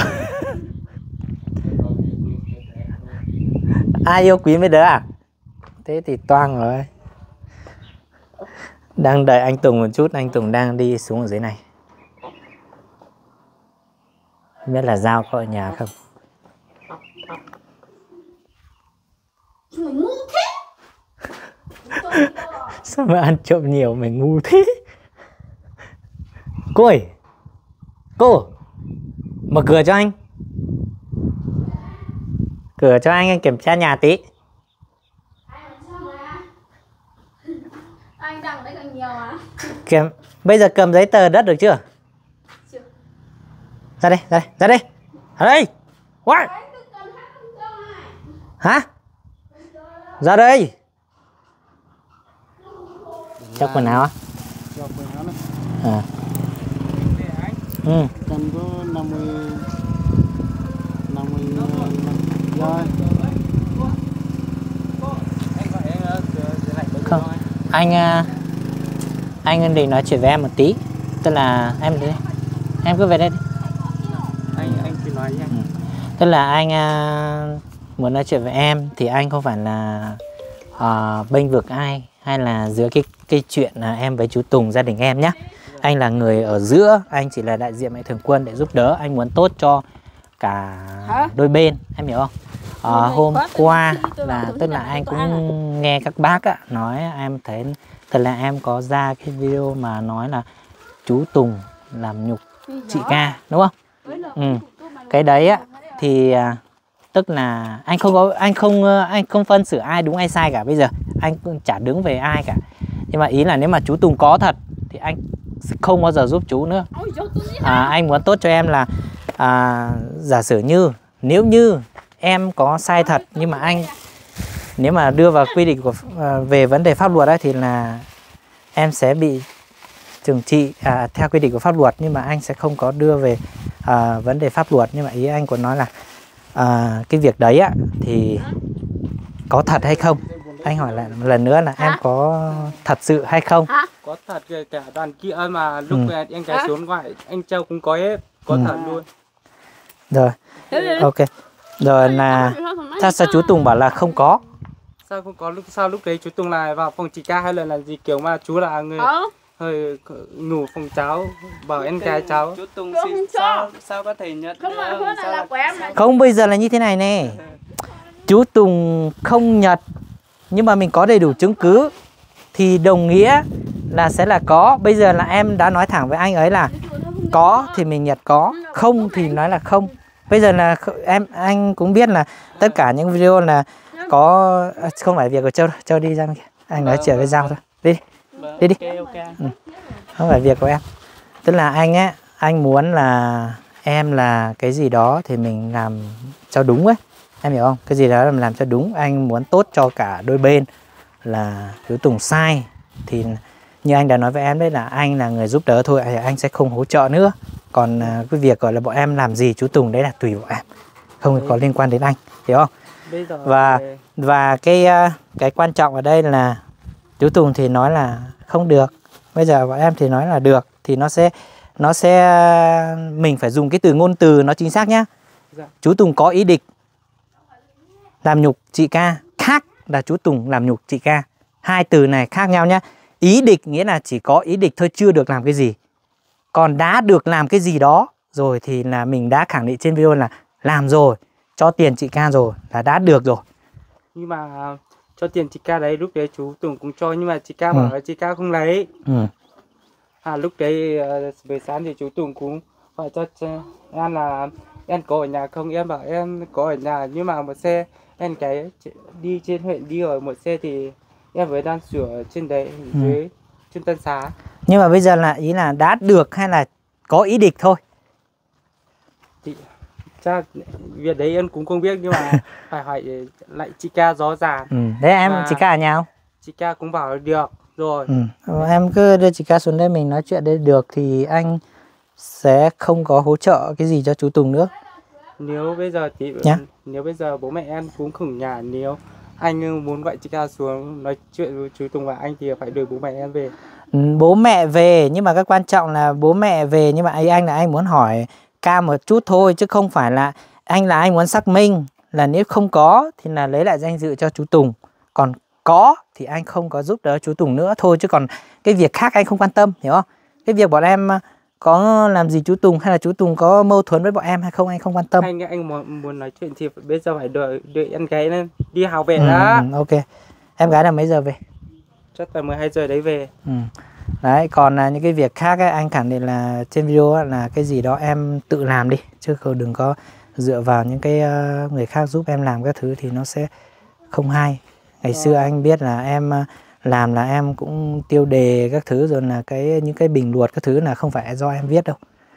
Speaker 1: Ai yêu quý mới đỡ à? Thế thì toang rồi. Đang đợi anh Tùng một chút. Anh Tùng đang đi xuống ở dưới này. Không biết là Giao có ở nhà không?
Speaker 2: Mày ngu thế.
Speaker 1: Sao mà ăn trộm nhiều mày ngu thế? Cô ơi, cô mở cửa cho anh. Cửa cho anh kiểm tra nhà tí.
Speaker 2: Anh đằng đấy càng nhiều à?
Speaker 1: Bây giờ cầm giấy tờ đất được chưa?
Speaker 2: Chưa.
Speaker 1: Ra đây, ra đây, ra đây. Ra đây. What? Hả? Ra đây. Cho quần áo á?
Speaker 4: Cho quần áo này.
Speaker 1: À. Ừ.
Speaker 4: Cần có 50 rồi.
Speaker 1: Không. Anh định nói chuyện với em một tí. Tức là em cứ về đây đi.
Speaker 3: Anh cứ nói nha.
Speaker 1: Tức là anh muốn nói chuyện với em thì anh không phải là bênh vực ai hay là giữa cái chuyện là em với chú Tùng gia đình em nhé. Anh là người ở giữa, anh chỉ là đại diện Mạnh Thường Quân để giúp đỡ. Anh muốn tốt cho cả đôi bên, em hiểu không? Hôm qua là tức là anh cũng nghe các bác nói, em thấy thật là em có ra cái video mà nói là chú Tùng làm nhục chị Ca, đúng không? Ừ. Cái đấy thì tức là anh không phân xử ai đúng ai sai cả. Bây giờ anh cũng chả đứng về ai cả. Nhưng mà ý là nếu mà chú Tùng có thật thì anh không bao giờ giúp chú nữa. Anh muốn tốt cho em là giả sử như nếu như em có sai thật, nhưng mà anh nếu mà đưa vào quy định của về vấn đề pháp luật ấy, thì là em sẽ bị trừng trị theo quy định của pháp luật, nhưng mà anh sẽ không có đưa về vấn đề pháp luật. Nhưng mà ý anh còn nói là cái việc đấy thì có thật hay không. Anh hỏi lại một lần nữa là em có thật sự hay không?
Speaker 3: Có thật kể cả đoàn kia mà lúc anh cái xuống gọi anh Châu cũng có hết, có thật luôn.
Speaker 1: Rồi, ok. Rồi là sao chú Tùng bảo là không có?
Speaker 3: Sao không có, lúc đấy chú Tùng là vào phòng chị Ca hay là gì kiểu mà chú là người hơi ngủ phòng cháu bảo em gái cháu.
Speaker 5: Chú Tùng xin sao có thể nhận được?
Speaker 1: Không, bây giờ là như thế này nè. Chú Tùng không nhận nhưng mà mình có đầy đủ chứng cứ thì đồng nghĩa là sẽ là có. Bây giờ là em đã nói thẳng với anh ấy là có thì mình nhận có, không thì nói là không. Bây giờ là anh cũng biết là tất cả những video là có không phải việc của Châu đi ra kia. Anh nói chuyện với Giao thôi. Đi. Không phải việc của em. Tức là anh muốn là em là cái gì đó thì mình làm cho đúng ấy. Em hiểu không? Cái gì đó làm cho đúng. Anh muốn tốt cho cả đôi bên. Là chú Tùng sai thì như anh đã nói với em đấy, là anh là người giúp đỡ thôi, anh sẽ không hỗ trợ nữa. Còn cái việc gọi là bọn em làm gì chú Tùng đấy là tùy bọn em, không có liên quan đến anh, hiểu không? Và cái quan trọng ở đây là chú Tùng thì nói là không được, bây giờ bọn em thì nói là được, thì nó sẽ mình phải dùng cái ngôn từ nó chính xác nhá. Chú Tùng có ý định làm nhục chị ca khác là chú Tùng làm nhục chị ca. Hai từ này khác nhau nhá. Ý địch nghĩa là chỉ có ý địch thôi, chưa được làm cái gì. Còn đã được làm cái gì đó rồi thì là mình đã khẳng định trên video là làm rồi, cho tiền chị ca rồi là đã được rồi.
Speaker 3: Nhưng mà cho tiền chị ca đấy, lúc đấy chú Tùng cũng cho, nhưng mà chị ca bảo là chị ca không lấy. Lúc đấy buổi sáng thì chú Tùng cũng hỏi cho em là em có ở nhà không, em bảo em có ở nhà, nhưng mà một xe em cái đi trên huyện đi ở một xe thì em mới đang sửa trên đấy dưới trên Tân Xá. Nhưng
Speaker 1: mà bây giờ là ý là đã được hay là có ý địch thôi?
Speaker 3: Thì chắc việc đấy em cũng không biết, nhưng mà phải hỏi lại chị ca rõ ràng.
Speaker 1: Đấy em chị ca ở nhà không?
Speaker 3: Chị ca cũng bảo được rồi.
Speaker 1: Em cứ đưa chị ca xuống đây mình nói chuyện đây được thì anh sẽ không có hỗ trợ cái gì cho chú Tùng nữa.
Speaker 3: Nếu bây giờ thì nếu bây giờ bố mẹ em cũng khủng nhà, nếu anh muốn gọi chị ca xuống nói chuyện với chú Tùng và anh thì phải đuổi bố mẹ em về.
Speaker 1: Bố mẹ về, nhưng mà cái quan trọng là bố mẹ về, nhưng mà anh là anh muốn hỏi ca một chút thôi, chứ không phải là anh muốn xác minh là nếu không có thì là lấy lại danh dự cho chú Tùng, còn có thì anh không có giúp đỡ chú Tùng nữa thôi, chứ còn cái việc khác anh không quan tâm, hiểu không? Cái việc bọn em có làm gì chú Tùng hay là chú Tùng có mâu thuẫn với bọn em hay không anh không quan tâm.
Speaker 3: Anh muốn nói chuyện thì bây giờ phải đợi em gái lên đi học về đã.
Speaker 1: Ok. Em gái là mấy giờ về?
Speaker 3: Chắc là 12 giờ đấy về.
Speaker 1: Đấy, còn những cái việc khác ấy, anh khẳng định là trên video ấy, là cái gì đó em tự làm đi, chứ đừng có dựa vào những cái người khác giúp em làm các thứ thì nó sẽ không hay. Ngày xưa anh biết là em làm là em cũng tiêu đề các thứ, rồi là những cái bình luận các thứ là không phải do em viết đâu.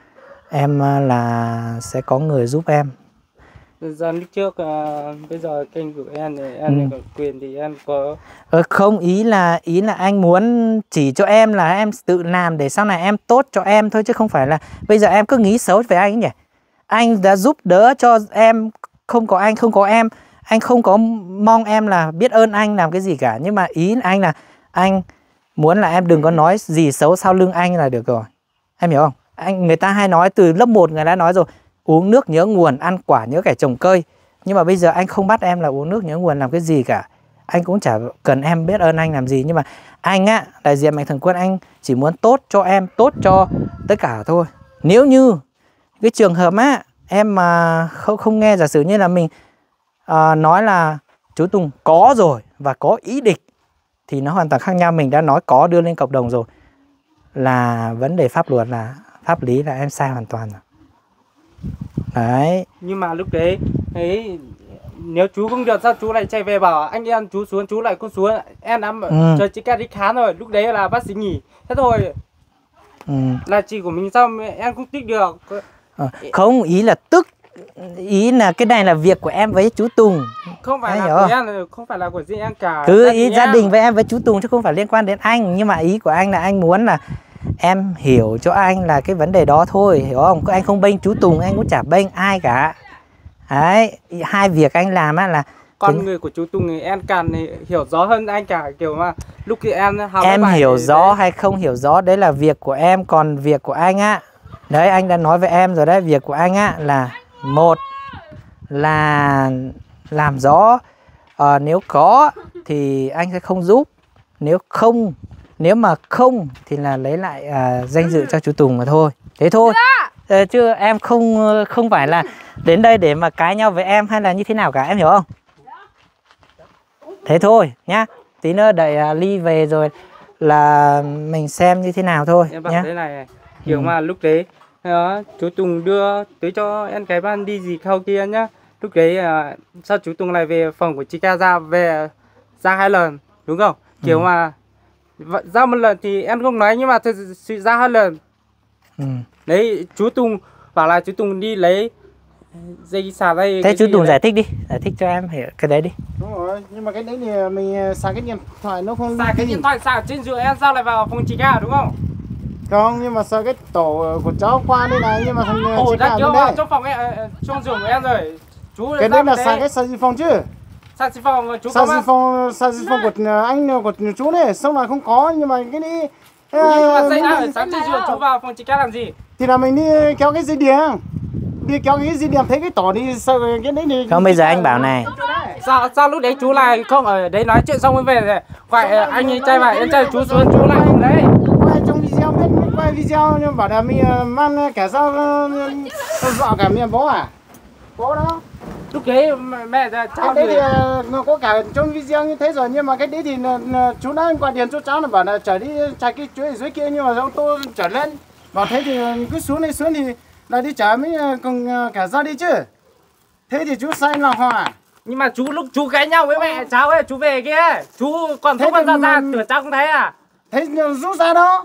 Speaker 1: Em là sẽ có người giúp em.
Speaker 3: Giờ lúc trước bây giờ kênh của em thì em có quyền thì em có
Speaker 1: không, ý là anh muốn chỉ cho em là em tự làm để sau này em tốt cho em thôi, chứ không phải là bây giờ em cứ nghĩ xấu về anh ấy nhỉ. Anh đã giúp đỡ cho em, không có anh không có em, anh không có mong em là biết ơn anh làm cái gì cả, nhưng mà ý anh là anh muốn là em đừng có nói gì xấu sau lưng anh là được rồi. Em hiểu không? Người ta hay nói từ lớp 1 người đã nói rồi, uống nước nhớ nguồn, ăn quả nhớ kẻ trồng cây. Nhưng mà bây giờ anh không bắt em là uống nước nhớ nguồn làm cái gì cả. Anh cũng chả cần em biết ơn anh làm gì. Nhưng mà anh á, đại diện Mạnh Thường Quân, anh chỉ muốn tốt cho em, tốt cho tất cả thôi. Nếu như cái trường hợp á, em mà không nghe, giả sử như là mình nói là chú Tùng có rồi và có ý địch thì nó hoàn toàn khác nhau. Mình đã nói có đưa lên cộng đồng rồi, là vấn đề pháp luật, là pháp lý là em sai hoàn toàn rồi. Đấy.
Speaker 3: Nhưng mà lúc đấy ấy, nếu chú không được sao chú lại chạy về bảo anh em chú xuống, chú lại không xuống. Em đã chờ chị ca đi khám rồi, lúc đấy là bác sĩ nghỉ. Thế thôi là chị của mình sao em không tích được.
Speaker 1: Không, ý là tức, ý là cái này là việc của em với chú Tùng.
Speaker 3: Không phải là của em, không phải là của riêng em cả.
Speaker 1: Cứ ý gia đình với em với chú Tùng chứ không phải liên quan đến anh. Nhưng mà ý của anh là anh muốn là em hiểu cho anh là cái vấn đề đó thôi, hiểu không? Anh không bênh chú Tùng, anh cũng chả bênh ai cả. Đấy, hai việc anh làm á là
Speaker 3: con người của chú Tùng thì em càng hiểu rõ hơn anh cả, kiểu mà lúc thì
Speaker 1: em hiểu rõ đấy. Hay không hiểu rõ đấy là việc của em, còn việc của anh á, đấy anh đã nói với em rồi đấy, việc của anh á là một là làm rõ, nếu có thì anh sẽ không giúp, nếu mà không thì là lấy lại danh dự cho chú Tùng mà thôi, thế thôi. Chứ em không phải là đến đây để mà cãi nhau với em hay là như thế nào cả, em hiểu không? Thế thôi nhá, tí nữa đợi Ly về rồi là mình xem như thế nào thôi.
Speaker 3: Em bảo thế này, kiểu mà lúc đấy chú Tùng đưa tới cho em cái ban đi gì khâu kia nhá. Lúc đấy sao chú Tùng lại về phòng của chị ca ra 2 lần đúng không? Kiểu mà ra 1 lần thì em không nói, nhưng mà thật sự ra 2 lần. Đấy, chú Tùng bảo là chú Tùng đi lấy dây xả đây.
Speaker 1: Thế chú Tùng giải thích đi, giải thích cho em hiểu cái đấy đi.
Speaker 4: Đúng rồi, nhưng mà cái đấy thì mình xài cái điện thoại nó không.
Speaker 3: Xài cái điện thoại xài trên giường em sao lại vào phòng chị ca đúng không?
Speaker 4: Không, nhưng mà sao cái tổ của cháu qua đây này, nhưng mà thằng
Speaker 3: chị ca ở đây trong phòng em, trong giường của em rồi. Chú
Speaker 4: cái đấy là xài cái xài phòng chứ.
Speaker 3: Xài phòng chú có
Speaker 4: xài phòng của anh của chú này, xong là không có, nhưng mà cái đấy
Speaker 3: nhưng mà dây đã ở sáng trên giường, chú vào phòng chị ca làm gì?
Speaker 4: Thì là mình đi kéo cái dây điện. Đi kéo cái dây điện thấy cái tổ đi sao cái đấy thì
Speaker 1: không, bây giờ anh bảo này,
Speaker 3: Sao lúc đấy chú lại không ở đấy nói chuyện xong mới về rồi. Gọi anh ấy trai và em trai chú xuống chú lại ở đấy.
Speaker 4: Quay trong video biết quay video nhưng bảo là mình mang cả sao dọa cả miệng bố à? Bố đó.
Speaker 3: Lúc đấy mẹ cháu
Speaker 4: Cái đấy thì nó có cả trong video như thế rồi, nhưng mà cái đấy thì chú đã gọi điện cho cháu là bảo là chở đi chạy cái chuối ở dưới kia, nhưng mà ô tô chở lên. Bảo thế thì cứ xuống thì là đi chở mới cùng cả ra đi chứ. Thế thì chú sai là hòa.
Speaker 3: Nhưng mà chú lúc chú cãi nhau với mẹ cháu ấy, chú về kia, chú còn không ăn ra tưởng cháu không thấy à?
Speaker 4: Thế rút ra đó.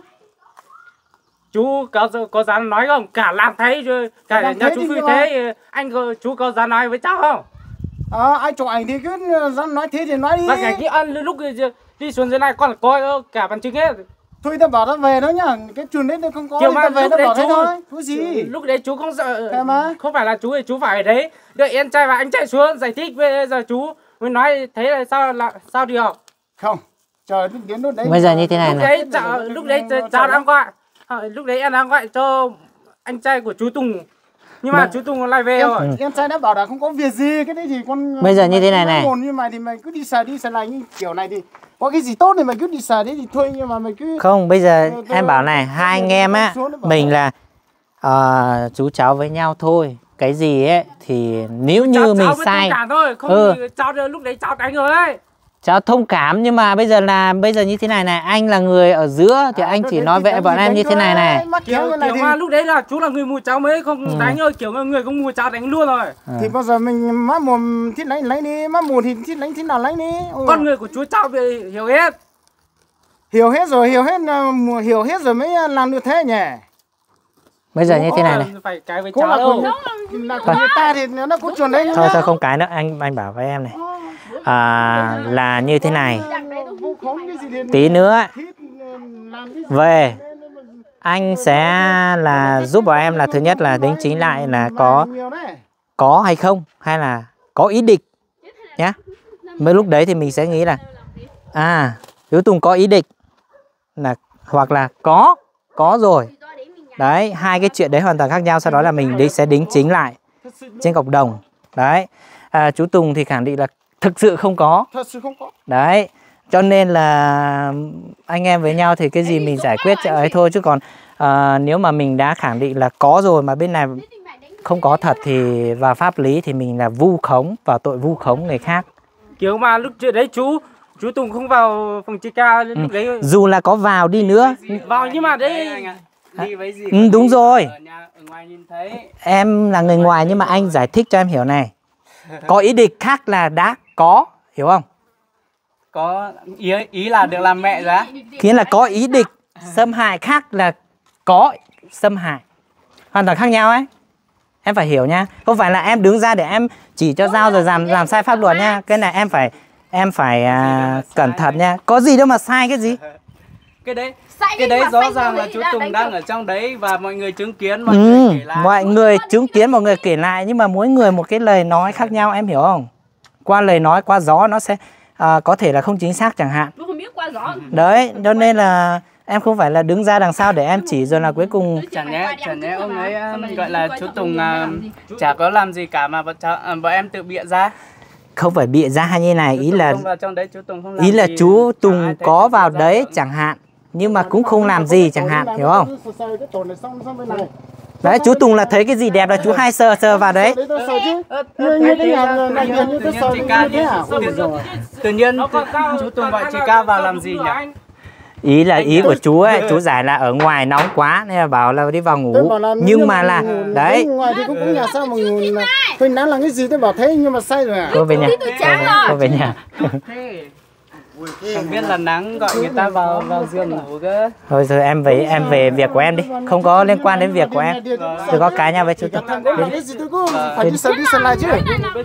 Speaker 3: Chú có dám nói không? Cả làm thấy chứ, cả nhà chú Phi thế, chú có dám nói với cháu không?
Speaker 4: Ai chụp ảnh thì cứ dám nói thế thì nói đi.
Speaker 3: Và cả cái ăn lúc đi xuống dưới này còn coi cả bằng chứng hết.
Speaker 4: Thôi ta bảo nó về đó nhá, cái chuồn đấy nó không có.
Speaker 3: Kiểu mà
Speaker 4: về nó bảo thế thôi. Có gì?
Speaker 3: Lúc đấy chú không sợ,
Speaker 4: mà.
Speaker 3: không phải là chú thì chú phải ở đấy. Đợi em trai và anh trai xuống giải thích, bây giờ chú mới nói thế là sao được?
Speaker 4: Không, chờ đến lúc đấy.
Speaker 1: Bây giờ như thế này này.
Speaker 3: Lúc đấy cháu đang gọi. Lúc đấy em đang gọi cho anh trai của chú Tùng. Nhưng mà chú Tùng lại về rồi.
Speaker 4: Em trai đã bảo là không có việc gì, cái đấy thì con.
Speaker 1: Bây giờ như thế này này.
Speaker 4: Nhưng mà thì mày cứ đi xài lại như kiểu này thì có cái gì tốt thì mày cứ đi xài đấy thì thôi, nhưng mà mày cứ.
Speaker 1: Không, bây giờ em bảo này, hai anh em á, mình là chú cháu với nhau thôi. Cái gì ấy thì nếu như mình sai
Speaker 3: thôi, không cháu lúc đấy cháu đánh rồi đấy.
Speaker 1: Cháu thông cảm, nhưng mà bây giờ như thế này này, anh là người ở giữa thì anh chỉ nói với bọn em như thế này này.
Speaker 3: Kiểu mà lúc đấy là chú là người mù cháu mới không đánh rồi, kiểu người không mù cháu đánh luôn rồi.
Speaker 4: Thì bao giờ mình má mồm thích lấy đi, má mù thì thích đánh thế nào lấy đi.
Speaker 3: Con người của chú cháu thì hiểu hết.
Speaker 4: Hiểu hết rồi mới làm được thế nhỉ.
Speaker 1: Bây giờ như thế này này.
Speaker 3: Phải cái với cháu đâu.
Speaker 4: Là của người ta thì nó có chuẩn đấy.
Speaker 1: Thôi không cái nữa, anh bảo với em này. Là như thế này. Tí nữa về anh sẽ là giúp bọn em là thứ nhất là đính chính lại là có hay không, hay là có ý định nhá. Mới lúc đấy thì mình sẽ nghĩ là chú Tùng có ý định là hoặc là có rồi. Đấy, hai cái chuyện đấy hoàn toàn khác nhau. Sau đó là mình sẽ đính chính lại trên cộng đồng. Đấy, chú Tùng thì khẳng định là thực sự không có. Đấy, cho nên là anh em với nhau thì cái gì mình giải quyết cho ấy thôi. Chứ còn nếu mà mình đã khẳng định là có rồi mà bên này không có thật thì vào pháp lý thì mình là vu khống, vào tội vu khống người khác.
Speaker 3: Kiểu mà lúc trước đấy chú Tùng không vào phòng Chica lúc đấy.
Speaker 1: Dù là có vào đi nữa.
Speaker 3: Vào nhưng mà đấy
Speaker 5: đi với gì?
Speaker 1: Đúng rồi.
Speaker 5: Ở ngoài nhìn thấy.
Speaker 1: Em là người ngoài nhưng mà anh giải thích cho em hiểu này. Có ý định khác là đã có, hiểu không?
Speaker 5: Có ý là được làm mẹ rồi á.
Speaker 1: Nghĩa là có ý định xâm hại, khác là có xâm hại. Hoàn toàn khác nhau ấy. Em phải hiểu nha. Không phải là em đứng ra để em chỉ cho dao rồi làm sai pháp luật nha. Cái này em phải cẩn thận nha. Có gì đâu mà sai cái gì.
Speaker 5: Cái đấy rõ ràng là chú Tùng đang ở trong đấy và mọi người chứng kiến, mọi
Speaker 1: người chứng kiến, mọi người kể lại, nhưng mà mỗi người một cái lời nói khác nhau, em hiểu không? Qua lời nói, qua gió nó sẽ có thể là không chính xác chẳng hạn. Đấy, cho nên là em không phải là đứng ra đằng sau để em chỉ rồi là cuối cùng
Speaker 5: chẳng nhẽ ông ấy gọi là chú Tùng chả có làm gì cả mà bọn em tự bịa ra.
Speaker 1: Không phải bịa ra như này, ý là
Speaker 5: ý
Speaker 1: là chú Tùng có vào đấy chẳng hạn, nhưng mà cũng không làm gì chẳng hạn, hiểu không? Đấy, chú Tùng là thấy cái gì đẹp là chú hay sờ vào đấy.
Speaker 5: Tự nhiên chú Tùng gọi chị Ca vào làm gì nhỉ?
Speaker 1: Ý của chú ấy, chú giải là ở ngoài nóng quá nên là bảo là đi vào ngủ. Nhưng mà là đấy.
Speaker 4: Ngoài thì cũng nhà sao mà ngủ. Tôi nói là cái gì tôi bảo thế nhưng mà sai rồi à?
Speaker 1: Cô về nhà. Cô về nhà.
Speaker 5: Không biết là nắng gọi người ta vào giường ngủ cơ.
Speaker 1: Thôi rồi em về việc của em đi, không có liên quan đến việc của em. Đừng có cãi nhau với chú Tùng.
Speaker 4: Phải đi sân lại chứ.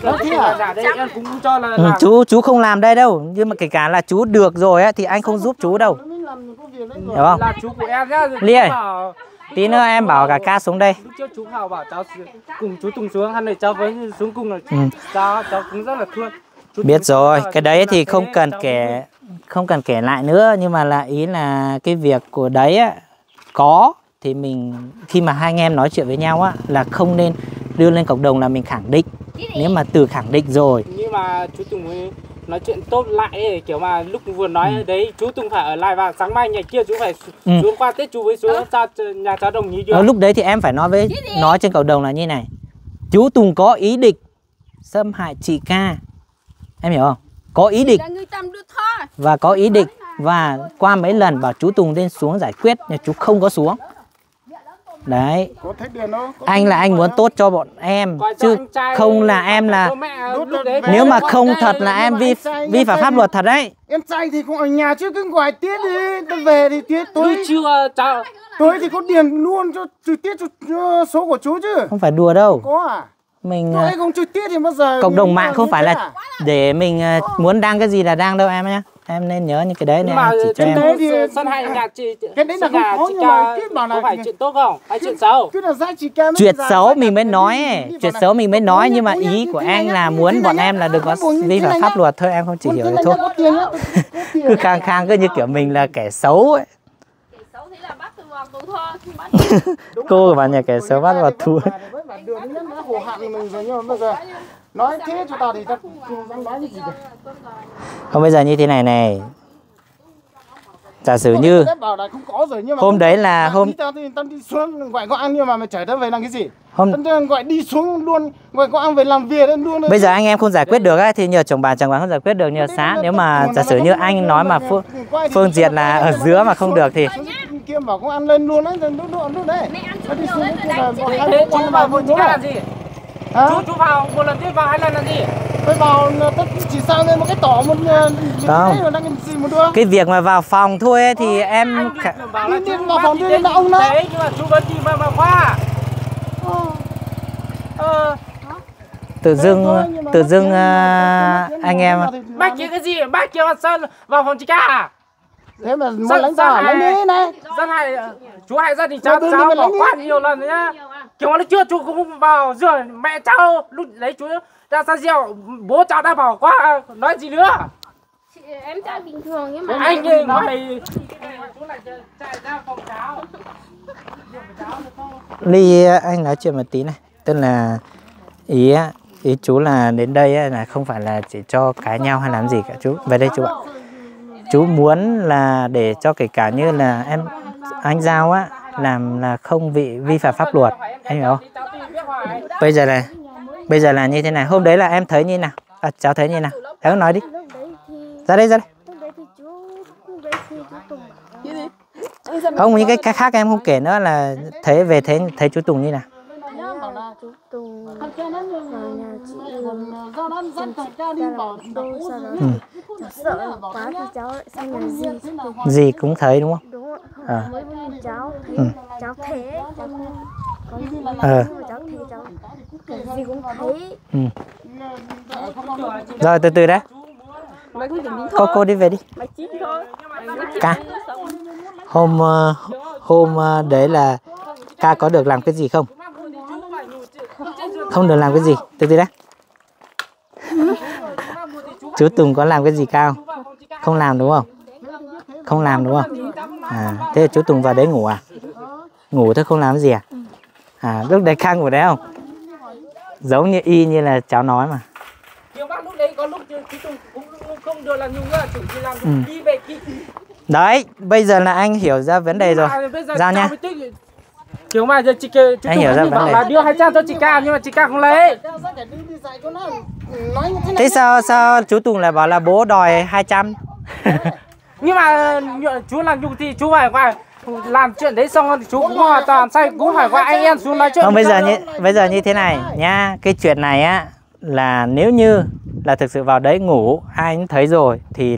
Speaker 1: Chú không làm đây đâu, nhưng mà kể cả là chú được rồi á thì anh không giúp chú đâu. Hiểu không?
Speaker 3: Là chú của em nhá.
Speaker 1: Ly ơi, tí nữa em bảo cả ca xuống đây.
Speaker 3: Lúc trước chú Hào bảo cháu cùng chú Tùng xuống, hắn này cháu với xuống cùng là cháu cũng rất là thương.
Speaker 1: Biết rồi, cái đấy thì không cần kể lại nữa, nhưng mà là ý là cái việc của đấy á, có thì mình khi mà hai anh em nói chuyện với nhau á là không nên đưa lên cộng đồng là mình khẳng định. Nếu mà từ khẳng định rồi.
Speaker 3: Nhưng mà chú Tùng mới nói chuyện tốt lại ấy, kiểu mà lúc vừa nói đấy chú Tùng phải ở lại và sáng mai ngày kia chú phải xuống qua Tết chú với xuống nhà cháu đồng ý chưa?
Speaker 1: Lúc đấy thì em phải nói trên cộng đồng là như này. Chú Tùng có ý định xâm hại chị Ca. Em hiểu không? Có ý định và có ý định. Và qua mấy lần bảo chú Tùng lên xuống giải quyết nhưng chú không có xuống. Đấy. Anh là anh muốn tốt cho bọn em chứ không là em là nếu mà không thật là em vi phạm pháp luật thật đấy.
Speaker 4: Em trai thì cũng ở nhà chứ cứ ngoài tiết đi, tôi về thì tiết tối
Speaker 3: chưa cháu.
Speaker 4: Tối thì có điền luôn cho trừ tiết cho số của chú chứ.
Speaker 1: Không phải đùa đâu.
Speaker 4: Có à?
Speaker 1: Mình
Speaker 4: không trừ tiết thì bao giờ
Speaker 1: cộng đồng mạng không phải là để mình muốn đăng cái gì là đăng đâu em nhé. Em nên nhớ những cái đấy nên em chỉ cho em.
Speaker 3: Sân hay nhà chị.
Speaker 4: Cái đấy là không có nhưng mà tiết bảo
Speaker 3: là phải chuyện tốt không? Hay chuyện xấu?
Speaker 1: Chuyện xấu mình mới nói ấy. Chuyện xấu mình mới nói nhưng mà ý của anh là muốn bọn em là đừng có vi phạm pháp luật thôi, em không chỉ hiểu thế thôi. Cứ khang cứ như kiểu mình là kẻ xấu ấy. Cô của bạn nhà kẻ xấu bắt vào tù.
Speaker 4: Nói thế cho tao thì tao không nói gì cả.
Speaker 1: Không, bây giờ như thế này này. Giả sử như hôm đấy là hôm
Speaker 4: tao đi xuống gọi công an nhưng mà mày chở tao về làm cái gì? Tao gọi đi xuống luôn, gọi công an về làm việc luôn.
Speaker 1: Bây giờ anh em không giải quyết được ấy thì nhờ chồng bà chồng bà không giải quyết được nhờ xã. Nếu mà giả sử như anh nói mà phương diện là ở dưới mà không được thì
Speaker 4: kia bảo công an lên luôn đấy, luôn đấy.
Speaker 3: Chú vào một làm gì? Chú vào một lần tiếp vào 2 lần là gì?
Speaker 4: Tôi vào chỉ sang lên một cái tỏ một
Speaker 1: cái việc mà vào phòng thôi ấy, thì em
Speaker 4: đi vào phòng đi là ông đó.
Speaker 3: Nhưng mà chú vẫn đi vào khoa.
Speaker 1: Tự dưng anh em
Speaker 3: bác kia cái gì? Bác kia sao vào phòng chị Ca à?
Speaker 4: Thế mà muốn lãnh tỏ lãnh đi này.
Speaker 3: Dân hay chú hay gia đình cháu bỏ qua nhiều lần rồi nhá. Kiểu lúc trước chú cũng vào rửa mẹ cháu lúc đấy chú ra xa rượu bố cháu đã bỏ qua nói gì nữa.
Speaker 2: Em trai bình thường nhưng mà
Speaker 3: anh ơi mày chú lại chạy ra phòng cháu.
Speaker 1: Ly anh nói chuyện một tí này, tức là ý chú là đến đây là không phải là chỉ cho cãi nhau hay làm gì cả chú. Về đây chú ạ. Chú muốn là để cho kể cả như là anh Giao á làm là không vi phạm pháp luật, anh hiểu không? Bây giờ là như thế này, hôm đấy là em thấy như nào? Cháu thấy như nào? Cháu nói đi. Ra đây. Không, những cái khác em không kể nữa là thấy chú Tùng như nào?
Speaker 2: Chú Tùng vào nhà chị cháu sợ quá thì cháu lại sang nhà
Speaker 1: Dì cũng thấy đúng không?
Speaker 2: Đúng rồi, mới cháu thấy cháu thế cháu gì cũng thấy.
Speaker 1: Rồi từ từ đấy. Cô đi về đi. Ca. Hôm đấy là Ca có được làm cái gì không? Không được làm cái gì. Từ từ đấy. Chú Tùng có làm cái gì Cao? Không làm đúng không? Không làm đúng không? Thế chú Tùng vào đấy ngủ à? Ngủ thôi không làm gì à? Lúc đấy Ca ngủ đấy không? Giống như y như là cháu nói mà.
Speaker 3: Lúc đấy có lúc chú Tùng cũng không được làm nhung nữa, chủ chỉ làm đi về kỹ.
Speaker 1: Đấy, bây giờ là anh hiểu ra vấn đề rồi. Giao nha.
Speaker 3: Kiểu mà giờ chú Tùng bảo là đưa 200 cho chị Ca nhưng mà chị Ca không lấy.
Speaker 1: Thế sao chú Tùng lại bảo là bố đòi 200?
Speaker 3: Nhưng mà chú làm nhung thì chú phải làm chuyện đấy xong thì chú cũng hoàn toàn sai, cũng phải gọi anh em xuống nói chuyện.
Speaker 1: Không, bây giờ như thế này nha, cái chuyện này á là nếu như là thực sự vào đấy ngủ anh thấy rồi thì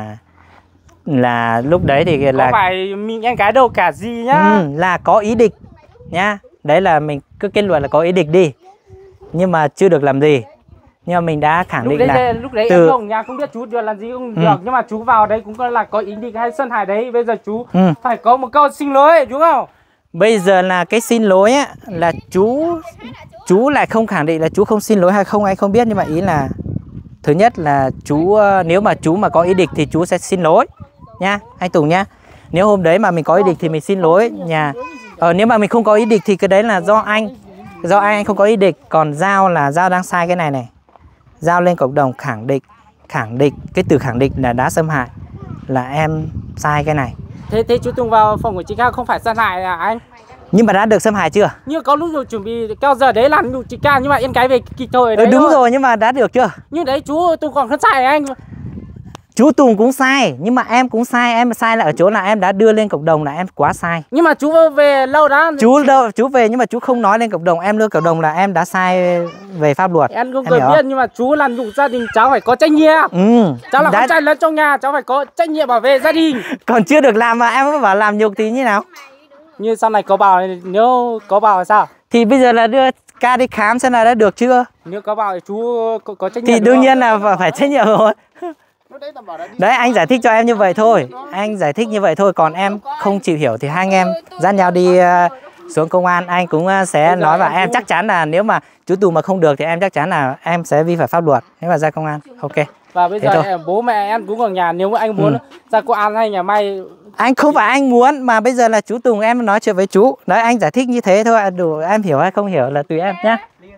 Speaker 1: là lúc đấy thì là
Speaker 3: không phải mình em gái đâu cả gì nhá.
Speaker 1: Là có ý định nhá. Đấy là mình cứ kết luận là có ý định đi. Nhưng mà chưa được làm gì. Nhưng mà mình đã khẳng định là
Speaker 3: lúc đấy em không nhà không biết chú được làm gì cũng được, nhưng mà chú vào đấy cũng là có ý định hay sân hài đấy. Bây giờ chú phải có một câu xin lỗi đúng không?
Speaker 1: Bây giờ là cái xin lỗi á là chú lại không khẳng định là chú không xin lỗi hay không, anh không biết, nhưng mà ý là thứ nhất là chú nếu mà chú mà có ý định thì chú sẽ xin lỗi nha anh Tùng nhá. Nếu hôm đấy mà mình có ý định thì mình xin lỗi nhà. Nếu mà mình không có ý định thì cái đấy là do anh do anh không có ý định, còn Giao là Giao đang sai cái này này. Giao lên cộng đồng khẳng định, cái từ khẳng định là đã xâm hại, là em sai cái này.
Speaker 3: Thế chú Tùng vào phòng của chị Ca không phải xâm hại à anh?
Speaker 1: Nhưng mà đã được xâm hại chưa?
Speaker 3: Nhưng có lúc rồi chuẩn bị cao giờ đấy làm nhục chị Ca, nhưng mà Yên Cái về kịp thời đấy.
Speaker 1: Đúng
Speaker 3: thôi.
Speaker 1: rồi, nhưng mà đã được chưa?
Speaker 3: Nhưng đấy chú Tùng còn không sai anh.
Speaker 1: Chú Tùng cũng sai, nhưng mà em cũng sai. Em sai là ở chỗ là em đã đưa lên cộng đồng là em quá sai.
Speaker 3: Nhưng mà chú về lâu đã.
Speaker 1: Chú về nhưng mà chú không nói lên cộng đồng. Em đưa cộng đồng là em đã sai về pháp luật.
Speaker 3: Em không cần biết, nhưng mà chú làm nhục gia đình cháu phải có trách nhiệm. Cháu là con trai lớn trong nhà, cháu phải có trách nhiệm bảo vệ gia đình.
Speaker 1: Còn chưa được làm mà em có bảo làm nhục thì như nào?
Speaker 3: Như sau này có bảo, nếu có bảo là sao?
Speaker 1: Thì bây giờ là đưa Ca đi khám xem là đã được chưa.
Speaker 3: Nếu có bảo thì chú có trách nhiệm.
Speaker 1: Thì đương nhiên là phải trách nhiệm rồi. Đấy, anh giải thích cho em như vậy thôi. Anh giải thích như vậy thôi. Còn em không chịu hiểu thì hai anh em dắt nhau đi xuống công an. Anh cũng sẽ nói và em chắc chắn là nếu mà chú Tùng mà không được thì em chắc chắn là em sẽ vi phạm pháp luật nếu mà ra công an. Ok.
Speaker 3: Và bây giờ bố mẹ em cũng ở nhà, nếu mà anh muốn ra công an hay nhà may.
Speaker 1: Anh không phải anh muốn, mà bây giờ là chú Tùng em nói chuyện với chú. Đấy, anh giải thích như thế thôi. Đủ em hiểu hay không hiểu là tùy em nhé.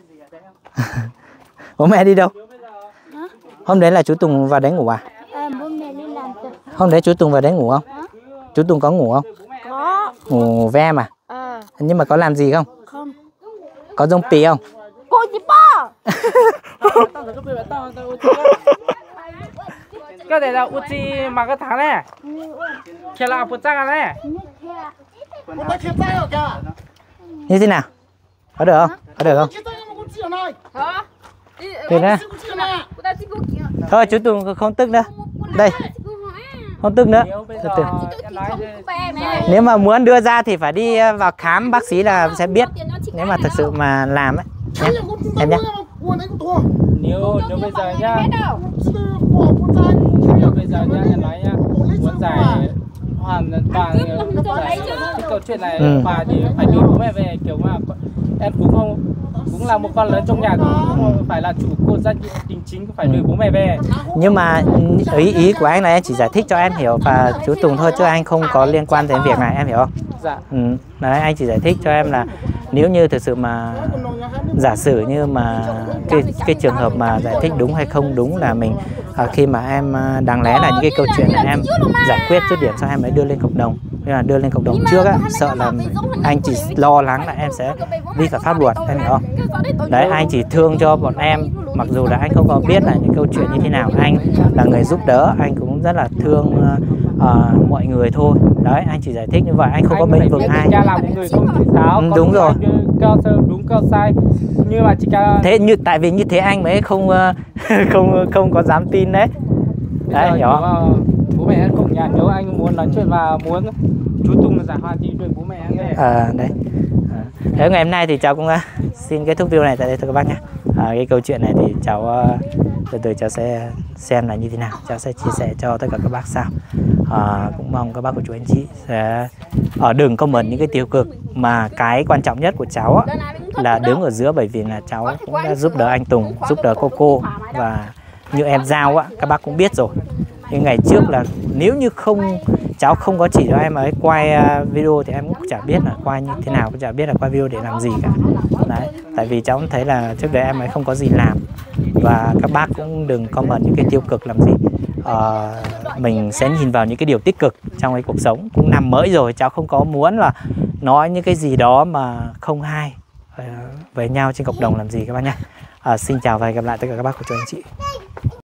Speaker 1: Bố mẹ đi đâu? Hôm đấy là chú Tùng vào đấy ngủ à?
Speaker 2: Bố mẹ đi làm từ.
Speaker 1: Hôm đấy chú Tùng vào đấy ngủ không? Chú Tùng có ngủ không?
Speaker 2: Có.
Speaker 1: Ngủ ve mà. Nhưng mà có làm gì không?
Speaker 2: Không.
Speaker 1: Có rông pì không?
Speaker 2: Cô chị ba.
Speaker 3: Cái này là Uchi mà cái tháng này. Kia là phụ trang này.
Speaker 1: Như thế nào? Có được không? Có được không? Được đó. Thôi chú Tùng không tức nữa. Đây. Không tức nữa. Từ. Nếu mà muốn đưa ra thì phải đi vào khám, bác sĩ là sẽ biết. Nếu mà thật sự mà làm ấy. Nhé. Em nhé.
Speaker 3: Nếu bây giờ nhá. Nếu bây giờ nhá, em nói nhá. Muốn giải hoàn toàn giải cái câu chuyện này và thì phải đưa bố mẹ về, kiểu mà em cũng là một con lớn trong nhà, cũng không phải là chủ cô gia đình chính, cũng phải đưa bố mẹ về.
Speaker 1: Nhưng mà ý của anh là em chỉ giải thích cho em hiểu và chú Tùng thôi, chứ anh không có liên quan đến việc này, em hiểu không?
Speaker 3: Dạ.
Speaker 1: Đấy, anh chỉ giải thích cho em là nếu như thực sự mà giả sử như mà cái trường hợp mà giải thích đúng hay không đúng là mình khi mà em đáng lẽ là những cái câu chuyện là em giải quyết dứt điểm sau em mới đưa lên cộng đồng. Nên là đưa lên cộng đồng trước á, sợ là anh chỉ lo lắng là em sẽ vi phạm pháp luật, em hiểu không? Đấy, anh chỉ thương cho bọn em, mặc dù là anh không có biết là những câu chuyện như thế nào, anh là người giúp đỡ, anh cũng rất là thương mọi người thôi. Đấy, anh chỉ giải thích như vậy, anh không có bênh vực ai.
Speaker 3: Chị Ca là một người không tỉnh táo,
Speaker 1: đúng rồi.
Speaker 3: Đúng cao sai. Nhưng mà chị Ca
Speaker 1: thế như tại vì như thế anh mới không không có dám tin đấy. Đấy, hiểu không?
Speaker 3: Bố mẹ em cùng nhà, nếu anh muốn nói chuyện và muốn chú Tùng giải hòa thì đưa bố mẹ em về.
Speaker 1: Đấy. Thế ngày hôm nay thì cháu cũng xin kết thúc video này tại đây thôi các bác nhé. Cái câu chuyện này thì cháu từ từ cháu sẽ xem là như thế nào, cháu sẽ chia sẻ cho tất cả các bác sau. Cũng mong các bác của chú anh chị sẽ đừng comment những cái tiêu cực, mà cái quan trọng nhất của cháu là đứng ở giữa, bởi vì là cháu cũng đã giúp đỡ anh Tùng, giúp đỡ cô và như em Giao các bác cũng biết rồi. Nhưng ngày trước là nếu như cháu không có chỉ cho em ấy quay video thì em cũng chả biết là quay như thế nào, cũng chả biết là quay video để làm gì cả. Đấy, tại vì cháu cũng thấy là trước đấy em ấy không có gì làm, và các bác cũng đừng comment những cái tiêu cực làm gì. Mình sẽ nhìn vào những cái điều tích cực trong cái cuộc sống. Cũng năm mới rồi, cháu không có muốn là nói những cái gì đó mà không hay với nhau trên cộng đồng làm gì các bác nhé. Xin chào và hẹn gặp lại tất cả các bác của chú anh chị.